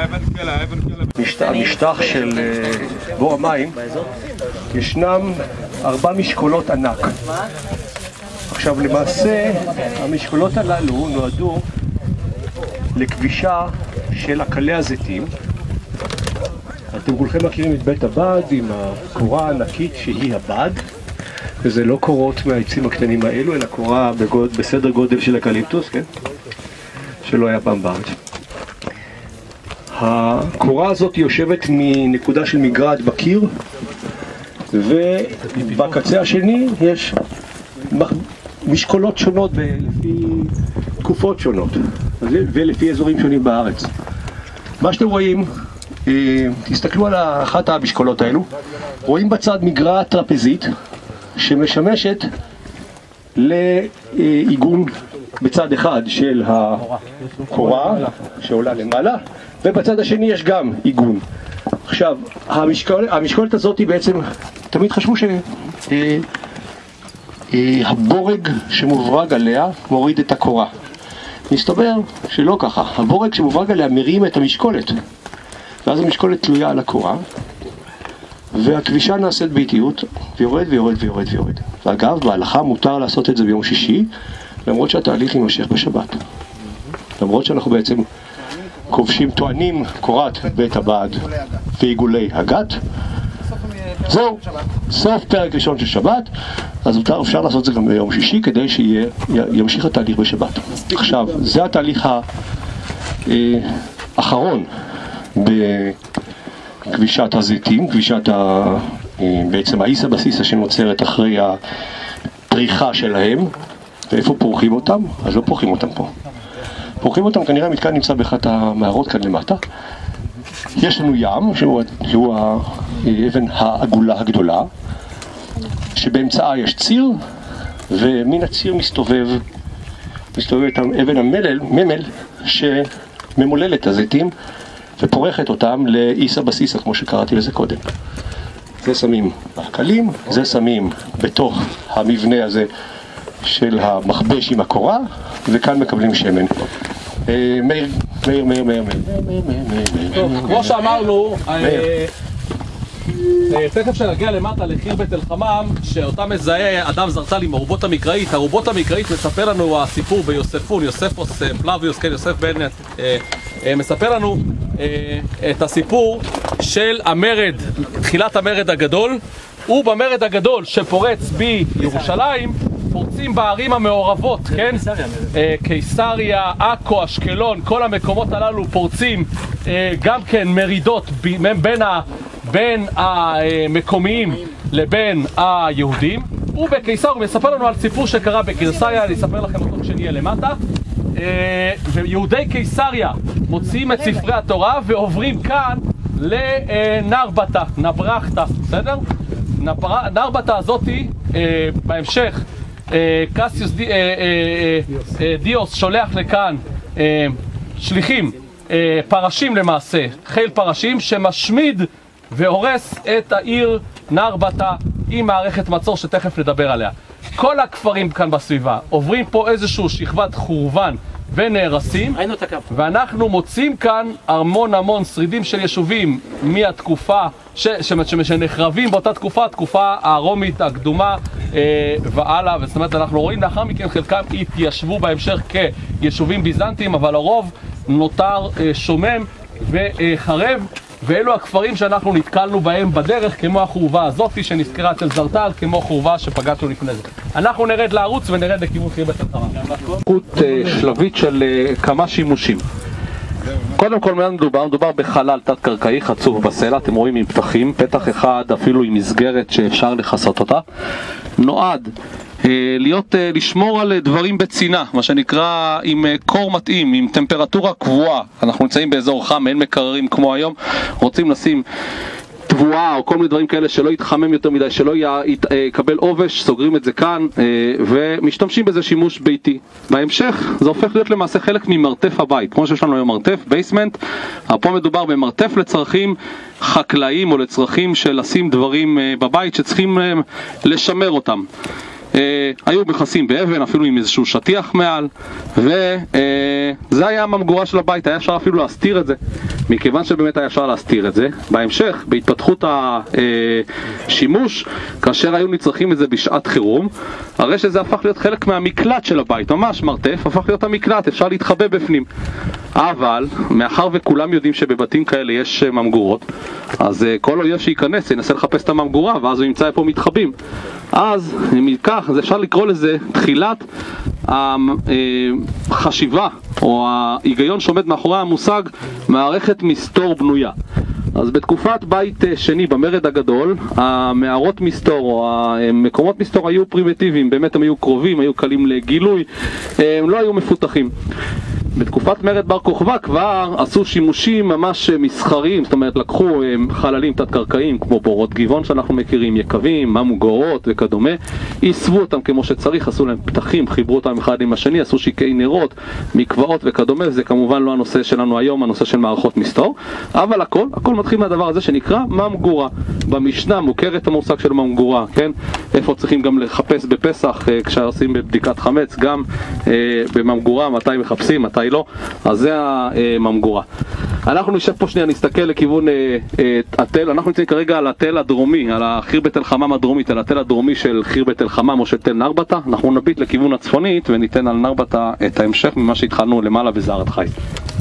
המשטח של בור המים, ישנם ארבע משקולות ענק. עכשיו למעשה המשקולות הללו נועדו לכבישה של עקלי הזיתים. אתם כולכם מכירים את בית הבד עם הקורה הענקית שהיא הבד, וזה לא קורות מהעצים הקטנים האלו, אלא קורה בגוד, בסדר גודל של אקליפטוס, כן? שלא היה פעם בארץ. הקורה הזאת יושבת מנקודה של מגרד בקיר, ובקצה השני יש משקולות שונות לפי תקופות שונות ולפי אזורים שונים בארץ. מה שאתם רואים, תסתכלו על אחת המשקולות האלו, רואים בצד מגרה טרפזית שמשמשת לעיגון בצד אחד של הקורה שעולה למעלה, ובצד השני יש גם עיגון. עכשיו, המשקול, המשקולת הזאת היא בעצם, תמיד חשבו שהבורג שמוברג עליה מוריד את הקורה. מסתבר שלא ככה, הבורג שמוברג עליה מרים את המשקולת, ואז המשקולת תלויה על הקורה, והכבישה נעשית באיטיות, ויורד ויורד ויורד ויורד. ואגב, בהלכה מותר לעשות את זה ביום שישי, למרות שהתהליך יימשך בשבת. למרות שאנחנו בעצם כובשים, טוענים קורת בית הבד ועיגולי הגת. זהו, סוף פרק ראשון של שבת, אז מותר, אפשר לעשות את זה גם ביום שישי כדי שימשיך התהליך בשבת. עכשיו, זה התהליך האחרון בכבישת הזיתים, כבישת ה... בעצם האיסה בסיסה שנוצרת אחרי הפריחה שלהם. ואיפה פורחים אותם? אז לא פורחים אותם פה. פורחים אותם, כנראה המתקן נמצא באחת המערות כאן למטה. יש לנו ים, שהוא, שהוא האבן העגולה הגדולה, שבאמצעה יש ציר, ומן הציר מסתובב, מסתובב את אבן המלל, ממל, שממולל את הזיתים, ופורחת אותם לאיסה בסיסה, כמו שקראתי לזה קודם. זה שמים בהקלים, זה שמים בתוך המבנה הזה של המכבש עם הקורה, וכאן מקבלים שמן. מאיר, מאיר, מאיר, מאיר, מאיר, מאיר, מאיר. טוב, כמו שאמרנו, תכף שנגיע למטה לחיר בית אל חמם, שאותה מזהה אדם זרטל עם הרובוט המקראית. הרובוט המקראית מספר לנו הסיפור ביוספון, יוספוס פלביוס, כן, יוסף בן, מספר לנו את הסיפור של המרד, תחילת המרד הגדול. ובמרד הגדול שפורץ בירושלים, פורצים בערים המעורבות, כן? קיסריה, עכו, אשקלון, כל המקומות הללו פורצים גם כן מרידות בין, ה, בין המקומיים לבין היהודים. ובקיסר הוא מספר לנו על סיפור שקרה בקיסריה, אני אספר לכם אותו כשנהיה למטה. ויהודי קיסריה מוציאים את ספרי התורה ועוברים כאן לנרבתה, נברחתה, בסדר? נרבתה הזאתי, בהמשך קסיוס דיוס שולח לכאן שליחים, פרשים למעשה, חיל פרשים שמשמיד והורס את העיר נרבתה עם מערכת מצור שתכף נדבר עליה. כל הכפרים כאן בסביבה עוברים פה איזשהו שכבת חורבן ונהרסים, ואנחנו מוצאים כאן המון המון שרידים של יישובים מהתקופה ש... ש... ש... שנחרבים באותה תקופה, התקופה הרומית הקדומה אה, והלאה. זאת אומרת, אנחנו רואים לאחר מכן חלקם התיישבו בהמשך כיישובים ביזנטיים, אבל הרוב נותר אה, שומם וחרב. ואלו הכפרים שאנחנו נתקלנו בהם בדרך, כמו החורבה הזאת שנזכרה אצל זרטל, כמו חורבה שפגשנו לפני זה. אנחנו נרד לערוץ ונרד לכיוון חיר בית אל חמם. התפתחות שלבית של כמה שימושים. קודם כל, מה מדובר? מדובר בחלל תת-קרקעי חצוב בסלע, אתם רואים עם פתחים, פתח אחד אפילו עם מסגרת שאפשר לכסות אותה. נועד להיות, לשמור על דברים בצינה, מה שנקרא עם קור מתאים, עם טמפרטורה קבועה. אנחנו נמצאים באזור חם, אין מקררים כמו היום, רוצים לשים תבואה או כל מיני דברים כאלה שלא יתחמם יותר מדי, שלא יקבל עובש, סוגרים את זה כאן ומשתמשים בזה שימוש ביתי. בהמשך זה הופך להיות למעשה חלק ממרתף הבית, כמו שיש לנו היום מרתף, בייסמנט. פה מדובר במרתף לצרכים חקלאיים או לצרכים של לשים דברים בבית שצריכים לשמר אותם. Uh, היו מכסים באבן, אפילו עם איזשהו שטיח מעל, וזה uh, היה הממגורה של הבית, היה אפשר אפילו להסתיר את זה, מכיוון שבאמת היה אפשר להסתיר את זה. בהמשך, בהתפתחות השימוש, כאשר היו נצרכים את זה בשעת חירום, הרי שזה הפך להיות חלק מהמקלט של הבית, ממש מרתף, הפך להיות המקלט, אפשר להתחבא בפנים. אבל, מאחר וכולם יודעים שבבתים כאלה יש ממגורות, אז uh, כל אויב שייכנס ינסה לחפש את הממגורה, ואז הוא ימצא איפה מתחבאים. אז, מכך, אז אפשר לקרוא לזה תחילת החשיבה, או ההיגיון שעומד מאחורי המושג מערכת מסתור בנויה. אז בתקופת בית שני, במרד הגדול, המערות מסתור, או המקומות מסתור היו פרימיטיביים, באמת הם היו קרובים, היו קלים לגילוי, הם לא היו מפותחים. בתקופת מרד בר כוכבא כבר עשו שימושים ממש מסחריים, זאת אומרת לקחו חללים תת-קרקעיים כמו בורות גבעון שאנחנו מכירים, יקבים, ממוגרות וכדומה, הסבו אותם כמו שצריך, עשו להם פתחים, חיברו אותם אחד עם השני, עשו שקעי נרות, מקוואות וכדומה. זה כמובן לא הנושא שלנו היום, הנושא של מערכות מסתור, אבל הכל, הכל מתחיל מהדבר הזה שנקרא ממגורה. במשנה מוכרת המושג של ממגורה, כן? איפה צריכים גם לחפש בפסח כשעושים בבדיקת חמץ, גם אה, בממגורה, מתי מחפשים, מתי לא, אז זה הממגורה. אנחנו נשב פה שנייה, נסתכל לכיוון אה, אה, התל, אנחנו נמצאים כרגע על התל הדרומי, על חירבת אל חמם הדרומית, על התל הדרומי של חירבת אל חמם או של תל נרבתה. אנחנו נביט לכיוון הצפונית וניתן על נרבתה את ההמשך ממה שהתחלנו למעלה בזערת חי.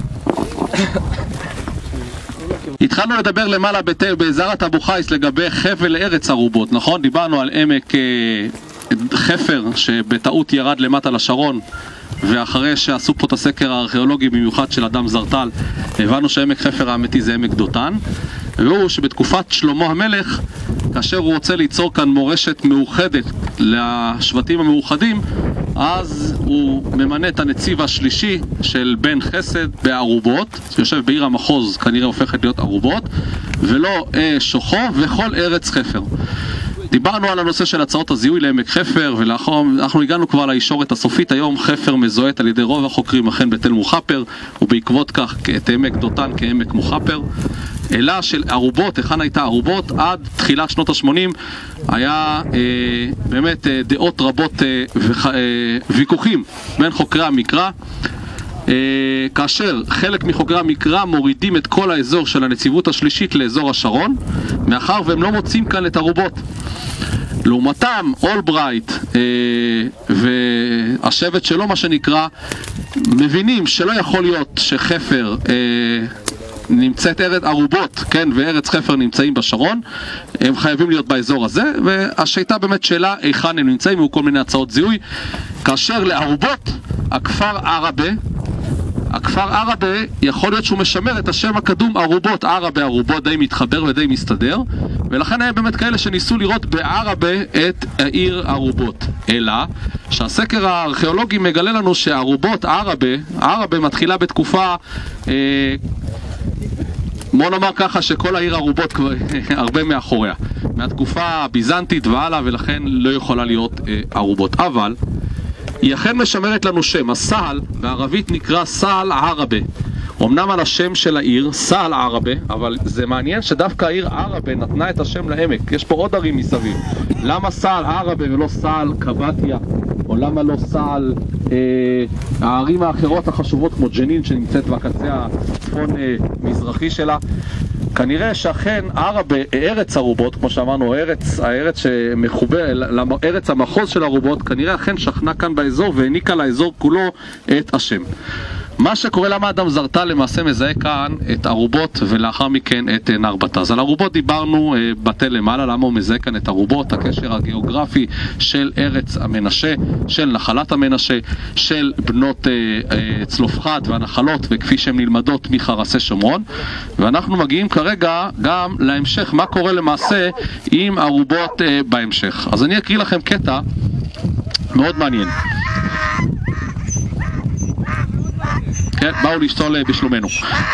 התחלנו לדבר למעלה בתל, בזערת אבו חייס לגבי חבל ארץ ארובות, נכון? דיברנו על עמק אה, חפר שבטעות ירד למטה לשרון, ואחרי שעשו פה את הסקר הארכיאולוגי במיוחד של אדם זרטל, הבנו שעמק חפר האמיתי זה עמק דותן, והוא שבתקופת שלמה המלך, כאשר הוא רוצה ליצור כאן מורשת מאוחדת לשבטים המאוחדים, אז הוא ממנה את הנציב השלישי של בן חסד בארובות, שיושב בעיר המחוז, כנראה הופכת להיות ארובות, ולא שוחו וכל ארץ חפר. דיברנו על הנושא של הצעות הזיהוי לעמק חפר, ואנחנו הגענו כבר לישורת הסופית. היום חפר מזוהת על ידי רוב החוקרים אכן בתל מוחפר, ובעקבות כך את עמק דותן כעמק מוחפר. אלה של ארובות, היכן הייתה ארובות? עד תחילת שנות ה-שמונים היה אה, באמת אה, דעות רבות אה, וויכוחים אה, בין חוקרי המקרא, אה, כאשר חלק מחוקרי המקרא מורידים את כל האזור של הנציבות השלישית לאזור השרון, מאחר והם לא מוצאים כאן את ארובות. לעומתם אולברייט אה, והשבט שלו מה שנקרא מבינים שלא יכול להיות שחפר אה, נמצאת ארץ ארובות, כן, וארץ חפר נמצאים בשרון, הם חייבים להיות באזור הזה, והשאלה באמת שאלה היכן הם נמצאים, והוא כל מיני הצעות זיהוי. כאשר לארובות, הכפר ערבה, הכפר ערבה יכול להיות שהוא משמר את השם הקדום ארובות, ערבה ארובות די מתחבר ודי מסתדר, ולכן היה באמת כאלה שניסו לראות בערבה את העיר ארובות. אלא שהסקר הארכיאולוגי מגלה לנו שארובות, ערבה, ערבה מתחילה בתקופה אה, בוא נאמר ככה שכל העיר ארובות כבר הרבה מאחוריה, מהתקופה הביזנטית והלאה, ולכן לא יכולה להיות אה, ארובות. אבל היא אכן משמרת לנו שם, הסהל בערבית נקרא סהל ערבה. אמנם על השם של העיר, סהל ערבה, אבל זה מעניין שדווקא העיר ערבה נתנה את השם לעמק. יש פה עוד ערים מסביב. למה סהל ערבה ולא סהל קבטיה? או למה לא סהל אה, הערים האחרות החשובות כמו ג'נין שנמצאת בקצה הצפון אה, מזרחי שלה? כנראה שאכן ערבה, ארץ ארובות, כמו שאמרנו, ארץ, הארץ שמחובר, ארץ המחוז של ארובות, כנראה אכן שכנה כאן באזור והעניקה לאזור כולו את השם. מה שקורה, למה אדם זרטל למעשה מזהה כאן את ארובות ולאחר מכן את נרבתה. אז על ארובות דיברנו אה, בתל למעלה, למה הוא מזהה כאן את ארובות, הקשר הגיאוגרפי של ארץ המנשה, של נחלת המנשה, של בנות אה, אה, צלופחד והנחלות, וכפי שהן נלמדות מחרסי שומרון. ואנחנו מגיעים כרגע גם להמשך, מה קורה למעשה עם ארובות אה, בהמשך. אז אני אקריא לכם קטע מאוד מעניין. כן, באו לשתול בשלומנו.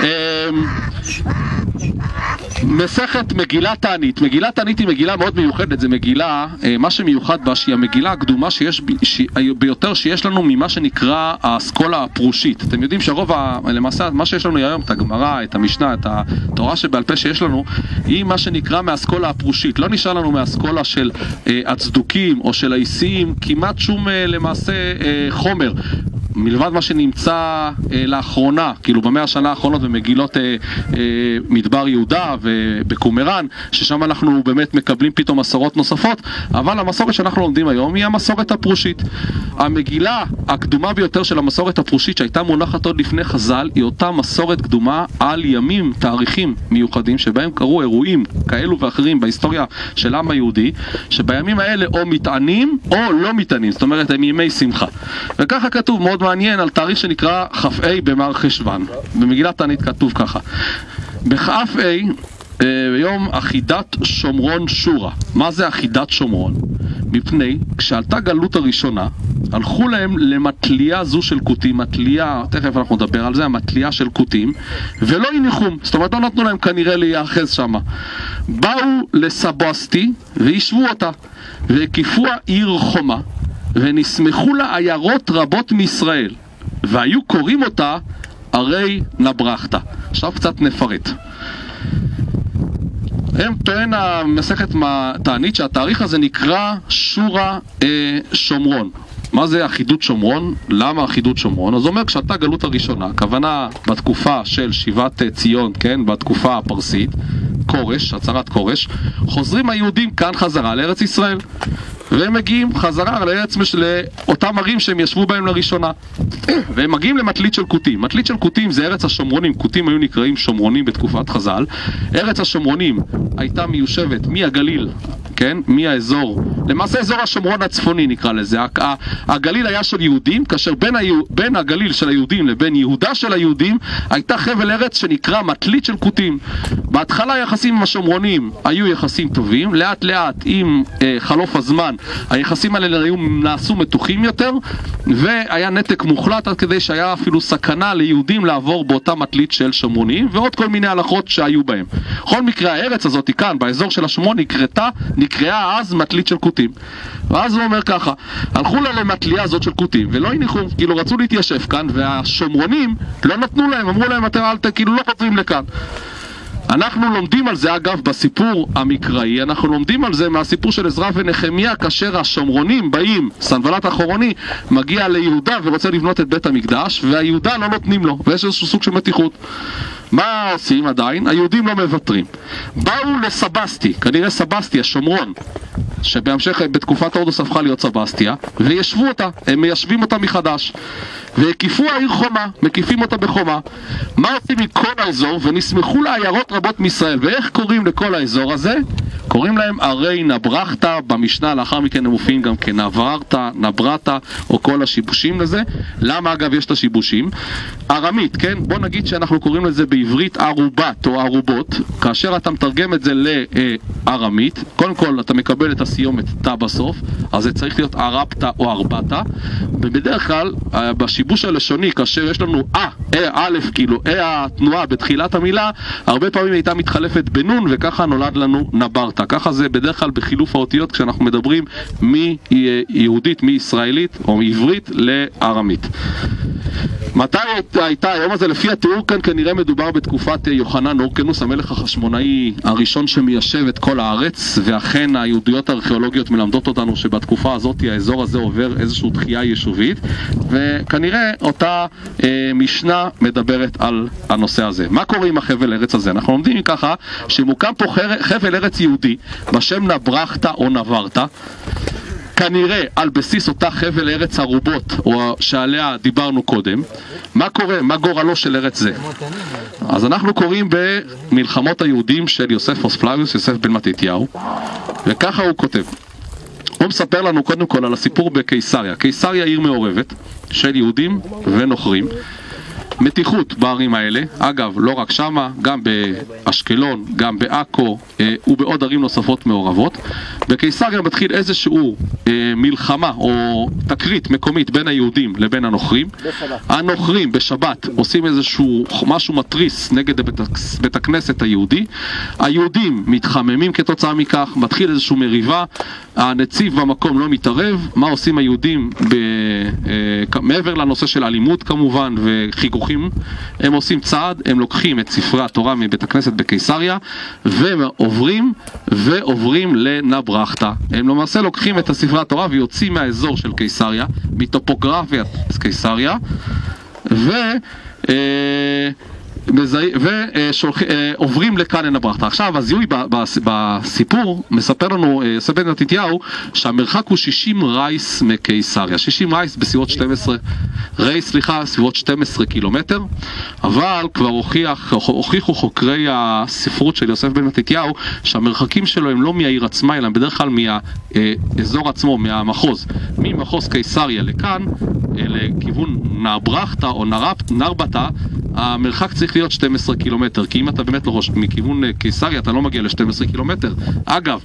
מסכת מגילת תענית. מגילת תענית היא מגילה מאוד מיוחדת, זה מגילה, מה שמיוחד בה שהיא המגילה הקדומה שיש ביותר שיש לנו ממה שנקרא האסכולה הפרושית. אתם יודעים שהרוב, למעשה, מה שיש לנו היום, את הגמרא, את המשנה, את התורה שבעל פה שיש לנו, היא מה שנקרא מהאסכולה הפרושית. לא נשאר לנו מהאסכולה של הצדוקים או של האיסיים, כמעט שום למעשה חומר. מלבד מה שנמצא אה, לאחרונה, כאילו במאה השנה האחרונות במגילות אה, אה, מדבר יהודה ובקומראן, ששם אנחנו באמת מקבלים פתאום מסורות נוספות, אבל המסורת שאנחנו לומדים היום היא המסורת הפרושית. המגילה הקדומה ביותר של המסורת הפרושית שהייתה מונחת עוד לפני חז"ל, היא אותה מסורת קדומה על ימים, תאריכים מיוחדים, שבהם קרו אירועים כאלו ואחרים בהיסטוריה של העם היהודי, שבימים האלה או מתענים או לא מתענים, זאת אומרת הם ימי שמחה. וככה כתוב מאוד מעניין על תאריך שנקרא כ"ה במר חשוון. במגילת תענית כתוב ככה: בכ"ה ביום אחידת שומרון שורה. מה זה אחידת שומרון? מפני כשעלתה גלות הראשונה, הלכו להם למטליה זו של כותים, מטליה, תכף אנחנו נדבר על זה, המטליה של כותים, ולא הניחום, זאת אומרת לא נתנו להם כנראה להיאחז שם. באו לסבסטי וישבו אותה, והקיפו העיר חומה, ונסמכו לה עיירות רבות מישראל, והיו קוראים אותה ערי נברכתה. עכשיו קצת נפרט. הם טוען המסכת תענית שהתאריך הזה נקרא שורה אה, שומרון. מה זה אחידות שומרון? למה אחידות שומרון? אז אומר כשאתה גלות הראשונה, הכוונה בתקופה של שיבת ציון, כן, בתקופה הפרסית, קורש, הצהרת קורש, חוזרים היהודים כאן חזרה לארץ ישראל. והם מגיעים חזרה לארץ לאותם ערים שהם ישבו בהם לראשונה. והם מגיעים למטלית של כותים. מטלית של כותים זה ארץ השומרונים. כותים היו נקראים שומרונים בתקופת חז"ל. ארץ השומרונים הייתה מיושבת מהגליל, כן? מהאזור, למעשה אזור השומרון הצפוני נקרא לזה. הגליל היה של יהודים, כאשר בין, היו, בין הגליל של היהודים לבין יהודה של היהודים הייתה חבל ארץ שנקרא מטלית של כותים. בהתחלה יחסים עם השומרונים היו יחסים טובים, לאט לאט עם אה, חלוף הזמן היחסים האלה היו נעשו מתוחים יותר, והיה נתק מוחלט עד כדי שהיה אפילו סכנה ליהודים לעבור באותה מטלית של שומרונים, ועוד כל מיני הלכות שהיו בהם. בכל מקרה הארץ הזאת כאן באזור של השומרון נקראתה, נקראה אז מטלית של כותים. ואז הוא אומר ככה, הלכו לה למטליה הזאת של כותים ולא הניחו, כאילו רצו להתיישב כאן, והשומרונים לא נתנו להם, אמרו להם אתם אל, כאילו לא חוזרים לכאן. אנחנו לומדים על זה אגב בסיפור המקראי, אנחנו לומדים על זה מהסיפור של עזרא ונחמיה, כאשר השומרונים באים, סנבלת אחרוני מגיע ליהודה ורוצה לבנות את בית המקדש, והיהודה לא נותנים לו, ויש איזשהו סוג של מתיחות. מה עושים עדיין? היהודים לא מוותרים. באו לסבסטי, כנראה סבסטי, השומרון, שבהמשך בתקופת הורדוס הפכה להיות סבסטיה, וישבו אותה, הם מיישבים אותה מחדש, והקיפו העיר חומה, מקיפים אותה בחומה. מה עושים מכל האזור? ונסמכו לה עיירות רבות מישראל. ואיך קוראים לכל האזור הזה? קוראים להם ערי נברכתה, במשנה לאחר מכן הם מופיעים גם כנברתה, נברתה, או כל השיבושים לזה. למה אגב יש את השיבושים? ארמית, כן? בוא נגיד שאנחנו קוראים לזה בעברית ערובת או ערובות. כאשר אתה מתרגם את זה לארמית, קודם כל אתה מקבל את הסיומת תא בסוף, אז זה צריך להיות ערבתה או ערבתה. ובדרך כלל בשיבוש הלשוני, כאשר יש לנו אה, אה, א', כאילו, אה התנועה בתחילת המילה, הרבה פעמים הייתה מתחלפת בנון, וככה נולד לנו נברתה. ככה זה בדרך כלל בחילוף האותיות כשאנחנו מדברים מיהודית, מישראלית או מעברית לארמית. מתי הייתה היום הזה? לפי התיאור כאן כנראה מדובר בתקופת יוחנן הורקנוס, המלך החשמונאי הראשון שמיישב את כל הארץ, ואכן היהודיות הארכיאולוגיות מלמדות אותנו שבתקופה הזאת האזור הזה עובר איזושהי דחייה יישובית, וכנראה אותה אה, משנה מדברת על הנושא הזה. מה קורה עם החבל ארץ הזה? אנחנו לומדים ככה שמוקם פה חבל ארץ יהודי בשם נברכתה או נברתה, כנראה על בסיס אותה חבל ארץ ערובות או שעליה דיברנו קודם. מה קורה? מה גורלו של ארץ זה? אז אנחנו קוראים במלחמות היהודים של יוספוס פלביוס, יוסף בן מתתיהו, וככה הוא כותב. הוא מספר לנו קודם כל על הסיפור בקיסריה. קיסריה עיר מעורבת של יהודים ונוכרים, מתיחות בערים האלה, אגב לא רק שמה, גם באשקלון, גם בעכו אה, ובעוד ערים נוספות מעורבות. בקיסריה מתחיל איזשהו אה, מלחמה או תקרית מקומית בין היהודים לבין הנוכרים. בשבת. הנוכרים בשבת עושים איזשהו משהו מטריס נגד בית, בית הכנסת היהודי, היהודים מתחממים כתוצאה מכך, מתחיל איזשהו מריבה, הנציב במקום לא מתערב. מה עושים היהודים ב, אה, מעבר לנושא של אלימות כמובן וחיכוכים? הם עושים צעד, הם לוקחים את ספרי התורה מבית הכנסת בקיסריה ועוברים ועוברים לנברכתה. הם למעשה לוקחים את ספרי התורה ויוצאים מהאזור של קיסריה, מטופוגרפיית קיסריה, ו ועוברים לכאן לנברכתה. עכשיו הזיהוי בסיפור מספר לנו יוסף בן מתתיהו שהמרחק הוא שישים רייס מקיסריה, שישים רייס בסביבות שתים עשרה רייס, סליחה, סביבות שתים עשרה קילומטר. אבל כבר הוכיח, הוכיחו חוקרי הספרות של יוסף בן מתתיהו שהמרחקים שלו הם לא מהעיר עצמה אלא בדרך כלל מהאזור עצמו, מהמחוז, ממחוז קיסריה לכאן לכיוון נברכתה או נרבתה, המרחק צריך להיות שתים עשרה קילומטר, כי אם אתה באמת לא ראש מכיוון קיסריה אתה לא מגיע ל-שתים עשרה קילומטר. אגב,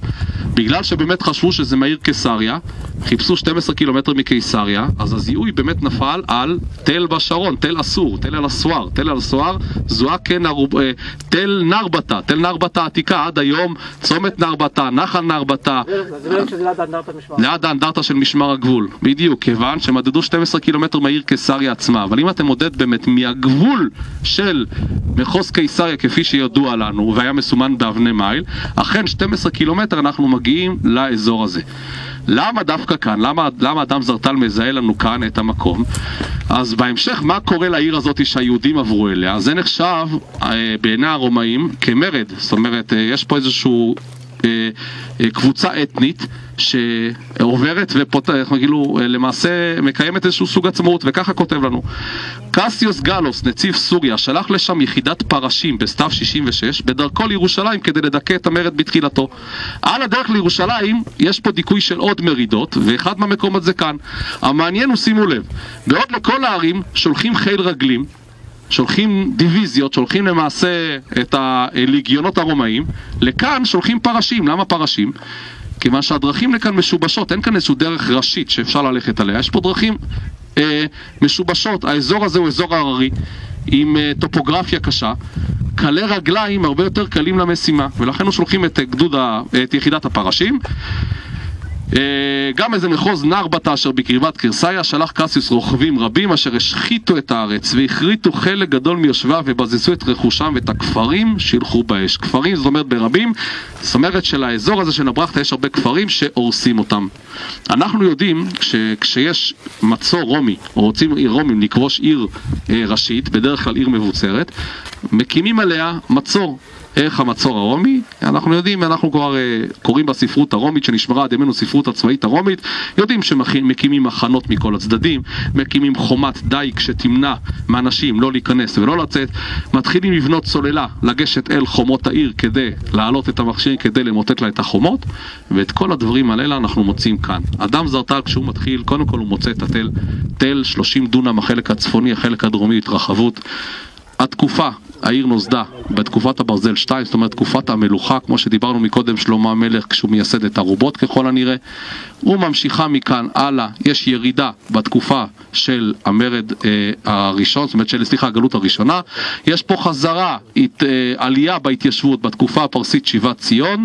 בגלל שבאמת חשבו שזה מהעיר קיסריה, חיפשו שנים עשר קילומטר מקיסריה, אז הזיהוי באמת נפל על תל בשרון, תל אסור, תל אל אסואר. תל אל אסואר זוהה כנרוב, תל נרבתה, תל נרבתה עתיקה עד היום, צומת נרבתה, נחל נרבתה. זה לא שזה ליד האנדרטה משמר. ליד האנדרטה של משמר הגבול, בדיוק, כיוון שמדדו שנים עשר קילומטר מהעיר קיסריה עצמה. אבל אם אתם מודד באמת מהגבול של מחוז קיסריה כפי שידוע לנו, והיה מסומן באבני מייל, אכן שנים עשר קילומטר אנחנו מגיעים לאזור הזה. למה דווקא כאן? למה, למה אדם זרטל מזהה לנו כאן את המקום? אז בהמשך, מה קורה לעיר הזאת שהיהודים עברו אליה? זה נחשב אה, בעיני הרומאים כמרד. זאת אומרת, אה, יש פה איזשהו אה, אה, קבוצה אתנית שעוברת ופותח, כאילו, למעשה מקיימת איזשהו סוג עצמאות, וככה כותב לנו. קסיוס גלוס, נציב סוריה, שלח לשם יחידת פרשים בסתיו שישים ושש בדרכו לירושלים כדי לדכא את המרד בתחילתו. על הדרך לירושלים יש פה דיכוי של עוד מרידות, ואחד מהמקומות זה כאן. המעניין הוא, שימו לב, בעוד לכל הערים שולחים חיל רגלים, שולחים דיוויזיות, שולחים למעשה את הליגיונות הרומאים, לכאן שולחים פרשים. למה פרשים? כיוון שהדרכים לכאן משובשות, אין כאן איזושהי דרך ראשית שאפשר ללכת עליה, יש פה דרכים אה, משובשות. האזור הזה הוא אזור הררי, עם אה, טופוגרפיה קשה, קלי רגליים הרבה יותר קלים למשימה, ולכן הוא שולחים את, גדוד ה, את יחידת הפרשים. גם איזה מחוז נרבתה אשר בקרבת קיסריה שלח קסיוס רוכבים רבים אשר השחיתו את הארץ והכריתו חלק גדול מיושביו ובזזו את רכושם ואת הכפרים שילכו באש. כפרים זאת אומרת ברבים, זאת אומרת שלאזור הזה של נברחתא יש הרבה כפרים שהורסים אותם. אנחנו יודעים שכשיש מצור רומי או רוצים עיר רומים לכבוש עיר ראשית, בדרך כלל עיר מבוצרת, מקימים עליה מצור. איך המצור הרומי? אנחנו יודעים, אנחנו כבר uh, קוראים בספרות הרומית שנשמרה עד ימינו ספרות הצבאית הרומית, יודעים שמקימים מחנות מכל הצדדים, מקימים חומת דייק שתמנע מאנשים לא להיכנס ולא לצאת, מתחילים לבנות צוללה, לגשת אל חומות העיר כדי להעלות את המכשיר, כדי למוטט לה את החומות, ואת כל הדברים האלה אנחנו מוצאים כאן. אדם זרטל כשהוא מתחיל, קודם כל הוא מוצא את התל, תל שלושים דונם, החלק הצפוני, החלק הדרומי, התרחבות. התקופה, העיר נוסדה בתקופת הברזל שתיים, זאת אומרת תקופת המלוכה, כמו שדיברנו מקודם, שלמה המלך כשהוא מייסד את הרובות ככל הנראה. הוא ממשיכה מכאן הלאה, יש ירידה בתקופה של המרד אה, הראשון, זאת אומרת של, סליחה, הגלות הראשונה. יש פה חזרה, הת, אה, עלייה בהתיישבות בתקופה הפרסית שיבת ציון,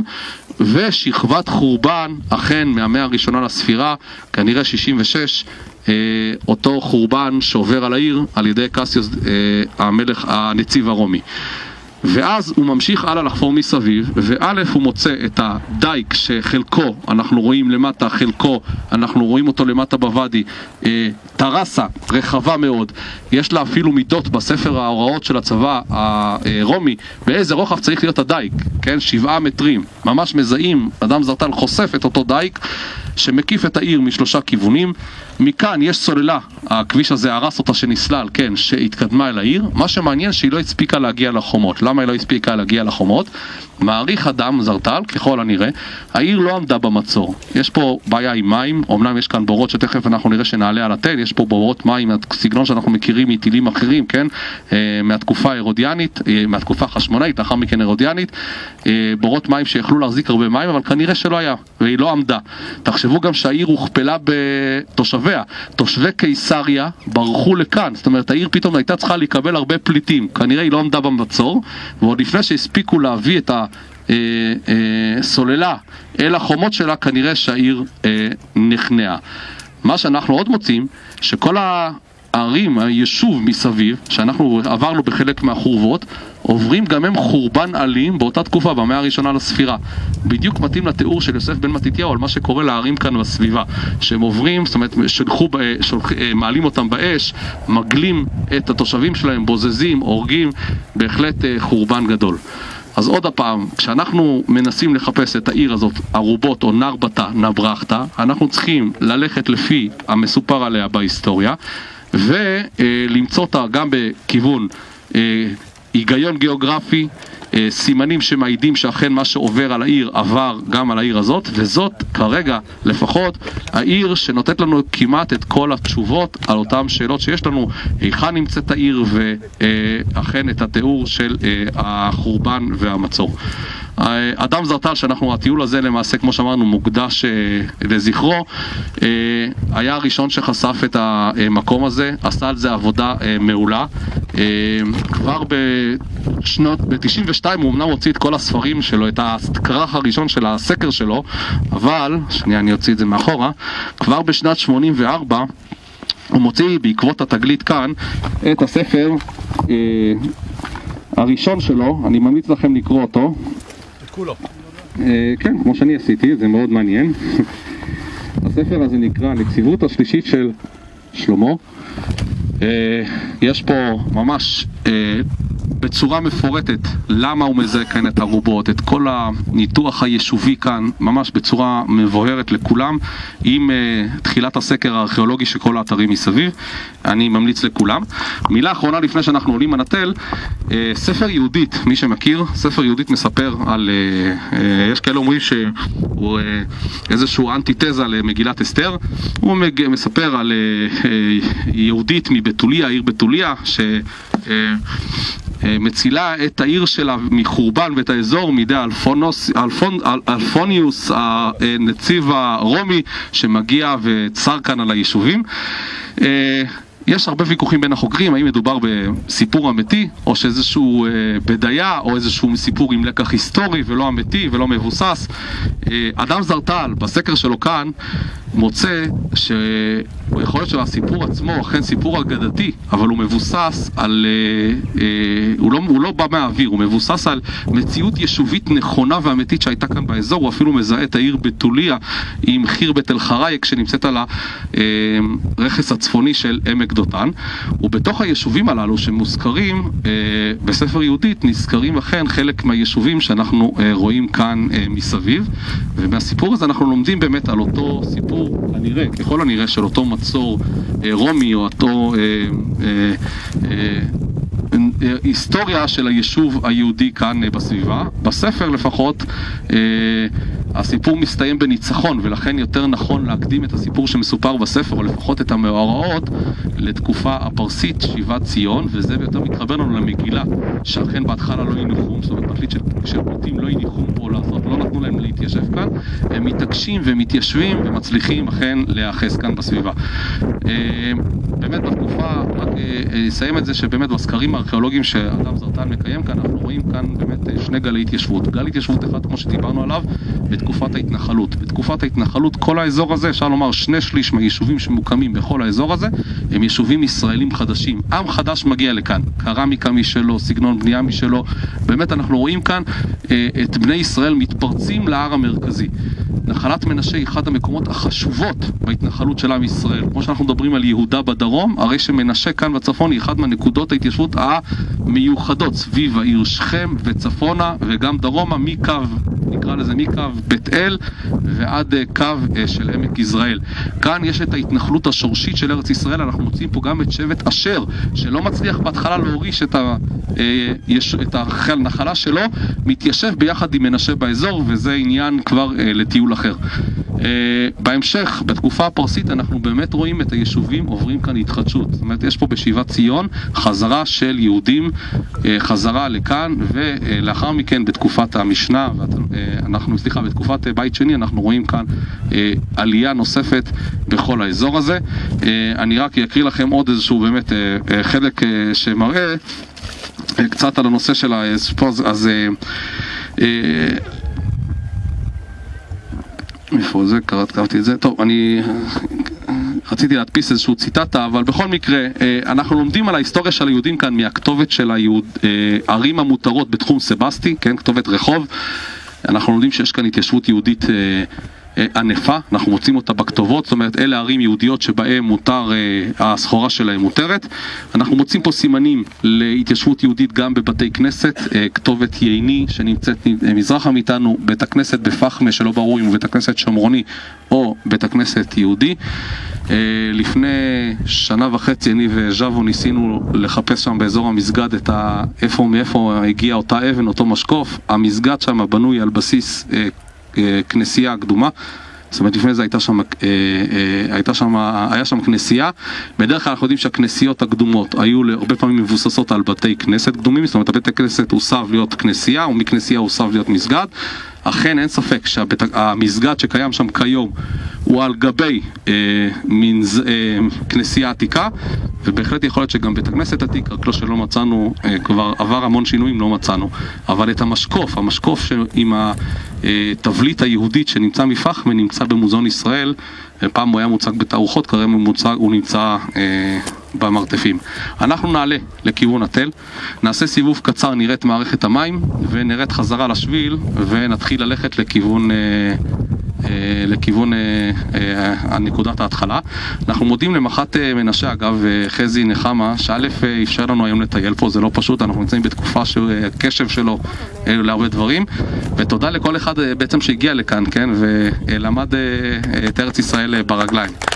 ושכבת חורבן, אכן מהמאה הראשונה לספירה, כנראה שישים ושש, אה, אותו חורבן שעובר על העיר על ידי קסיוס אה, המלך הנציב הרומי. ואז הוא ממשיך הלאה לחפור מסביב, וא' הוא מוצא את הדייק שחלקו אנחנו רואים למטה, חלקו אנחנו רואים אותו למטה בוואדי, אה, טרסה רחבה מאוד, יש לה אפילו מידות בספר ההוראות של הצבא הרומי, באיזה רוחב צריך להיות הדייק, כן? שבעה מטרים, ממש מזהים, אדם זרטל חושף את אותו דייק שמקיף את העיר משלושה כיוונים. מכאן יש סוללה, הכביש הזה הרס אותה שנסלל, כן, שהתקדמה אל העיר. מה שמעניין שהיא לא הספיקה להגיע לחומות. למה היא לא הספיקה להגיע לחומות? מעריך אדם זרטל, ככל הנראה, העיר לא עמדה במצור. יש פה בעיה עם מים, אומנם יש כאן בורות שתכף אנחנו נראה שנעלה על התל, יש פה בורות מים, סגנון שאנחנו מכירים מטילים אחרים, כן, מהתקופה ההרודיאנית, מהתקופה החשמונאית, לאחר מכן הרודיאנית, בורות מים שיכלו להחזיק הרבה מים, אבל כנראה שלא היה, והיא לא עמדה. תחשבו גם שהעיר הוכפלה בתושביה, תושבי קיסריה ברחו לכאן, זאת אומרת העיר פתאום הייתה צריכה לקבל הרבה פליטים, כנראה היא לא עמדה במצור, ועוד לפני שהספיקו להביא את ה אה, אה, סוללה אל החומות שלה, כנראה שהעיר אה, נכנעה. מה שאנחנו עוד מוצאים, שכל הערים, היישוב מסביב, שאנחנו עברנו בחלק מהחורבות, עוברים גם הם חורבן אלים באותה תקופה, במאה הראשונה לספירה. בדיוק מתאים לתיאור של יוסף בן מתתיהו על מה שקורה לערים כאן בסביבה, שהם עוברים, זאת אומרת, שלחו, שולח, מעלים אותם באש, מגלים את התושבים שלהם, בוזזים, הורגים, בהחלט חורבן גדול. אז עוד הפעם, כשאנחנו מנסים לחפש את העיר הזאת, ארובות או נרבתה, נברחתא, אנחנו צריכים ללכת לפי המסופר עליה בהיסטוריה, ולמצוא אותה גם בכיוון היגיון גיאוגרפי, סימנים שמעידים שאכן מה שעובר על העיר עבר גם על העיר הזאת, וזאת כרגע לפחות העיר שנותנת לנו כמעט את כל התשובות על אותן שאלות שיש לנו, היכן נמצאת העיר ואכן את התיאור של החורבן והמצור. אדם זרטל, שאנחנו, הטיול הזה למעשה כמו שאמרנו מוקדש לזכרו, היה הראשון שחשף את המקום הזה, עשה על זה עבודה מעולה. כבר בשנות, ב-תשעים ושתיים הוא אמנם הוציא את כל הספרים שלו, את הכרך הראשון של הסקר שלו, אבל, שנייה אני אוציא את זה מאחורה, כבר בשנת שמונים וארבע הוא מוציא בעקבות התגלית כאן את הספר הראשון שלו, אני ממליץ לכם לקרוא אותו. כולו. כן, כמו שאני עשיתי, זה מאוד מעניין. הספר הזה נקרא הנציבות השלישית של שלמה. יש פה ממש בצורה מפורטת למה הוא מזהה כאן את הרובות, את כל הניתוח היישובי כאן, ממש בצורה מבוהרת לכולם, עם תחילת הסקר הארכיאולוגי של כל האתרים מסביב. אני ממליץ לכולם. מילה אחרונה לפני שאנחנו עולים הנטל, ספר יהודית, מי שמכיר, ספר יהודית מספר על, יש כאלה אומרים שהוא איזשהו אנטיתזה למגילת אסתר, הוא מספר על יהודית מבתוליה, העיר בתוליה, ש... מצילה את העיר שלה מחורבן ואת האזור מידי אלפונוס, אלפון, אל, אלפוניוס, הנציב הרומי, שמגיע וצר כאן על היישובים. יש הרבה ויכוחים בין החוקרים, האם מדובר בסיפור אמיתי, או שאיזשהו בדיה, או איזשהו סיפור עם לקח היסטורי ולא אמיתי ולא מבוסס. אדם זרטל, בסקר שלו כאן, מוצא שיכול להיות שהסיפור עצמו אכן סיפור אגדתי, אבל הוא מבוסס על, אה, אה, הוא, לא, הוא לא בא מהאוויר, הוא מבוסס על מציאות יישובית נכונה ואמיתית שהייתה כאן באזור. הוא אפילו מזהה את העיר בתוליה עם חירבת אל חרייק שנמצאת על הרכס הצפוני של עמק דותן, ובתוך היישובים הללו שמוזכרים אה, בספר יהודית נזכרים אכן חלק מהיישובים שאנחנו אה, רואים כאן אה, מסביב, ומהסיפור הזה אנחנו לומדים באמת על אותו סיפור הנראה, ככל הנראה של אותו מצור אה, רומי או אותו אה, אה, אה, היסטוריה של היישוב היהודי כאן אה, בסביבה. בספר לפחות אה, הסיפור מסתיים בניצחון, ולכן יותר נכון להקדים את הסיפור שמסופר בספר, או לפחות את המאורעות, לתקופה הפרסית שיבת ציון, וזה יותר מתחבר לנו למגילה, שאכן בהתחלה לא הניחום, זאת אומרת, פרקליט של, של פליטים לא הניחום פה לעשות, לא נתנו להם להתיישב כאן, הם מתעקשים ומתיישבים ומצליחים אכן להיאחז כאן בסביבה. באמת בתקופה, רק אסיים את זה שבאמת בסקרים הארכיאולוגיים שאדם זרטל מקיים כאן, אנחנו רואים כאן באמת שני גלי התיישבות. גל התיישבות אחד, כמו שדיברנו עליו, בתקופת ההתנחלות. בתקופת ההתנחלות כל האזור הזה, אפשר לומר שני שליש מהיישובים שמוקמים בכל האזור הזה, הם יישובים ישראלים חדשים. עם חדש מגיע לכאן, קרמיקה משלו, סגנון בנייה משלו. באמת אנחנו רואים כאן אה, את בני ישראל מתפרצים להר המרכזי. נחלת מנשה היא אחד המקומות החשובות בהתנחלות של עם ישראל. כמו שאנחנו מדברים על יהודה בדרום, הרי שמנשה כאן בצפון היא אחד מהנקודות ההתיישבות המיוחדות סביב העיר שכם וצפונה וגם דרומה, מקו, נקרא לזה מקו בית אל ועד קו של עמק יזרעאל. כאן יש את ההתנחלות השורשית של ארץ ישראל. אנחנו מוצאים פה גם את שבט אשר, שלא מצליח בהתחלה להוריש את, ה, את הנחלה שלו, מתיישב ביחד עם מנשה באזור, וזה עניין כבר לטיול אחר. בהמשך, בתקופה הפרסית, אנחנו באמת רואים את היישובים עוברים כאן התחדשות. זאת אומרת, יש פה בשיבת ציון חזרה של יהודים, חזרה לכאן, ולאחר מכן בתקופת המשנה, אנחנו, סליחה, בתקופת בית שני, אנחנו רואים כאן עלייה נוספת בכל האזור הזה. אני רק אקריא לכם עוד איזשהו באמת חלק שמראה קצת על הנושא של הספוז, אז איפה זה? קראתי את זה. טוב, אני רציתי להדפיס איזשהו ציטטה, אבל בכל מקרה, אנחנו לומדים על ההיסטוריה של היהודים כאן מהכתובת של הערים המותרות בתחום סבסטי, כן, כתובת רחוב. אנחנו לומדים שיש כאן התיישבות יהודית ענפה, אנחנו מוצאים אותה בכתובות, זאת אומרת, אלה ערים יהודיות שבהם מותר, הסחורה שלהם מותרת. אנחנו מוצאים פה סימנים להתיישבות יהודית גם בבתי כנסת, כתובת ייני שנמצאת מזרחה מאיתנו, בית הכנסת בפחמה שלא ברור אם הוא בית הכנסת שומרוני או בית הכנסת יהודי. לפני שנה וחצי אני וז'אבו ניסינו לחפש שם באזור המסגד את ה... איפה מאיפה הגיעה אותה אבן, אותו משקוף. המסגד שם בנוי על בסיס כנסייה קדומה. זאת אומרת, לפני זה הייתה שם, אה, אה, הייתה שם, היה שם כנסייה. בדרך כלל אנחנו יודעים שהכנסיות הקדומות היו הרבה פעמים מבוססות על בתי כנסת קדומים, זאת אומרת, בתי כנסת הוסב להיות כנסייה, ומכנסייה הוסב להיות מסגד. אכן אין ספק שהמסגד שקיים שם כיום הוא על גבי אה, מנז, אה, כנסייה עתיקה, ובהחלט יכול להיות שגם בית הכנסת עתיק, רק לא שלא מצאנו, אה, כבר עבר המון שינויים, לא מצאנו. אבל את המשקוף, המשקוף עם התבלית היהודית שנמצא מפחמן, נמצא במוזיאון ישראל. פעם הוא היה מוצג בתערוכות, כרגע הוא, מוצג, הוא נמצא אה, במרתפים. אנחנו נעלה לכיוון התל, נעשה סיבוב קצר, נראה את מערכת המים, ונרד חזרה לשביל, ונתחיל ללכת לכיוון... אה, לכיוון נקודת ההתחלה. אנחנו מודים למח"ט מנשה, אגב, חזי נחמה, שא' אפשר לנו היום לטייל פה, זה לא פשוט, אנחנו נמצאים בתקופה שהקשב שלו להרבה דברים, ותודה לכל אחד בעצם שהגיע לכאן, כן, ולמד את ארץ ישראל ברגליים.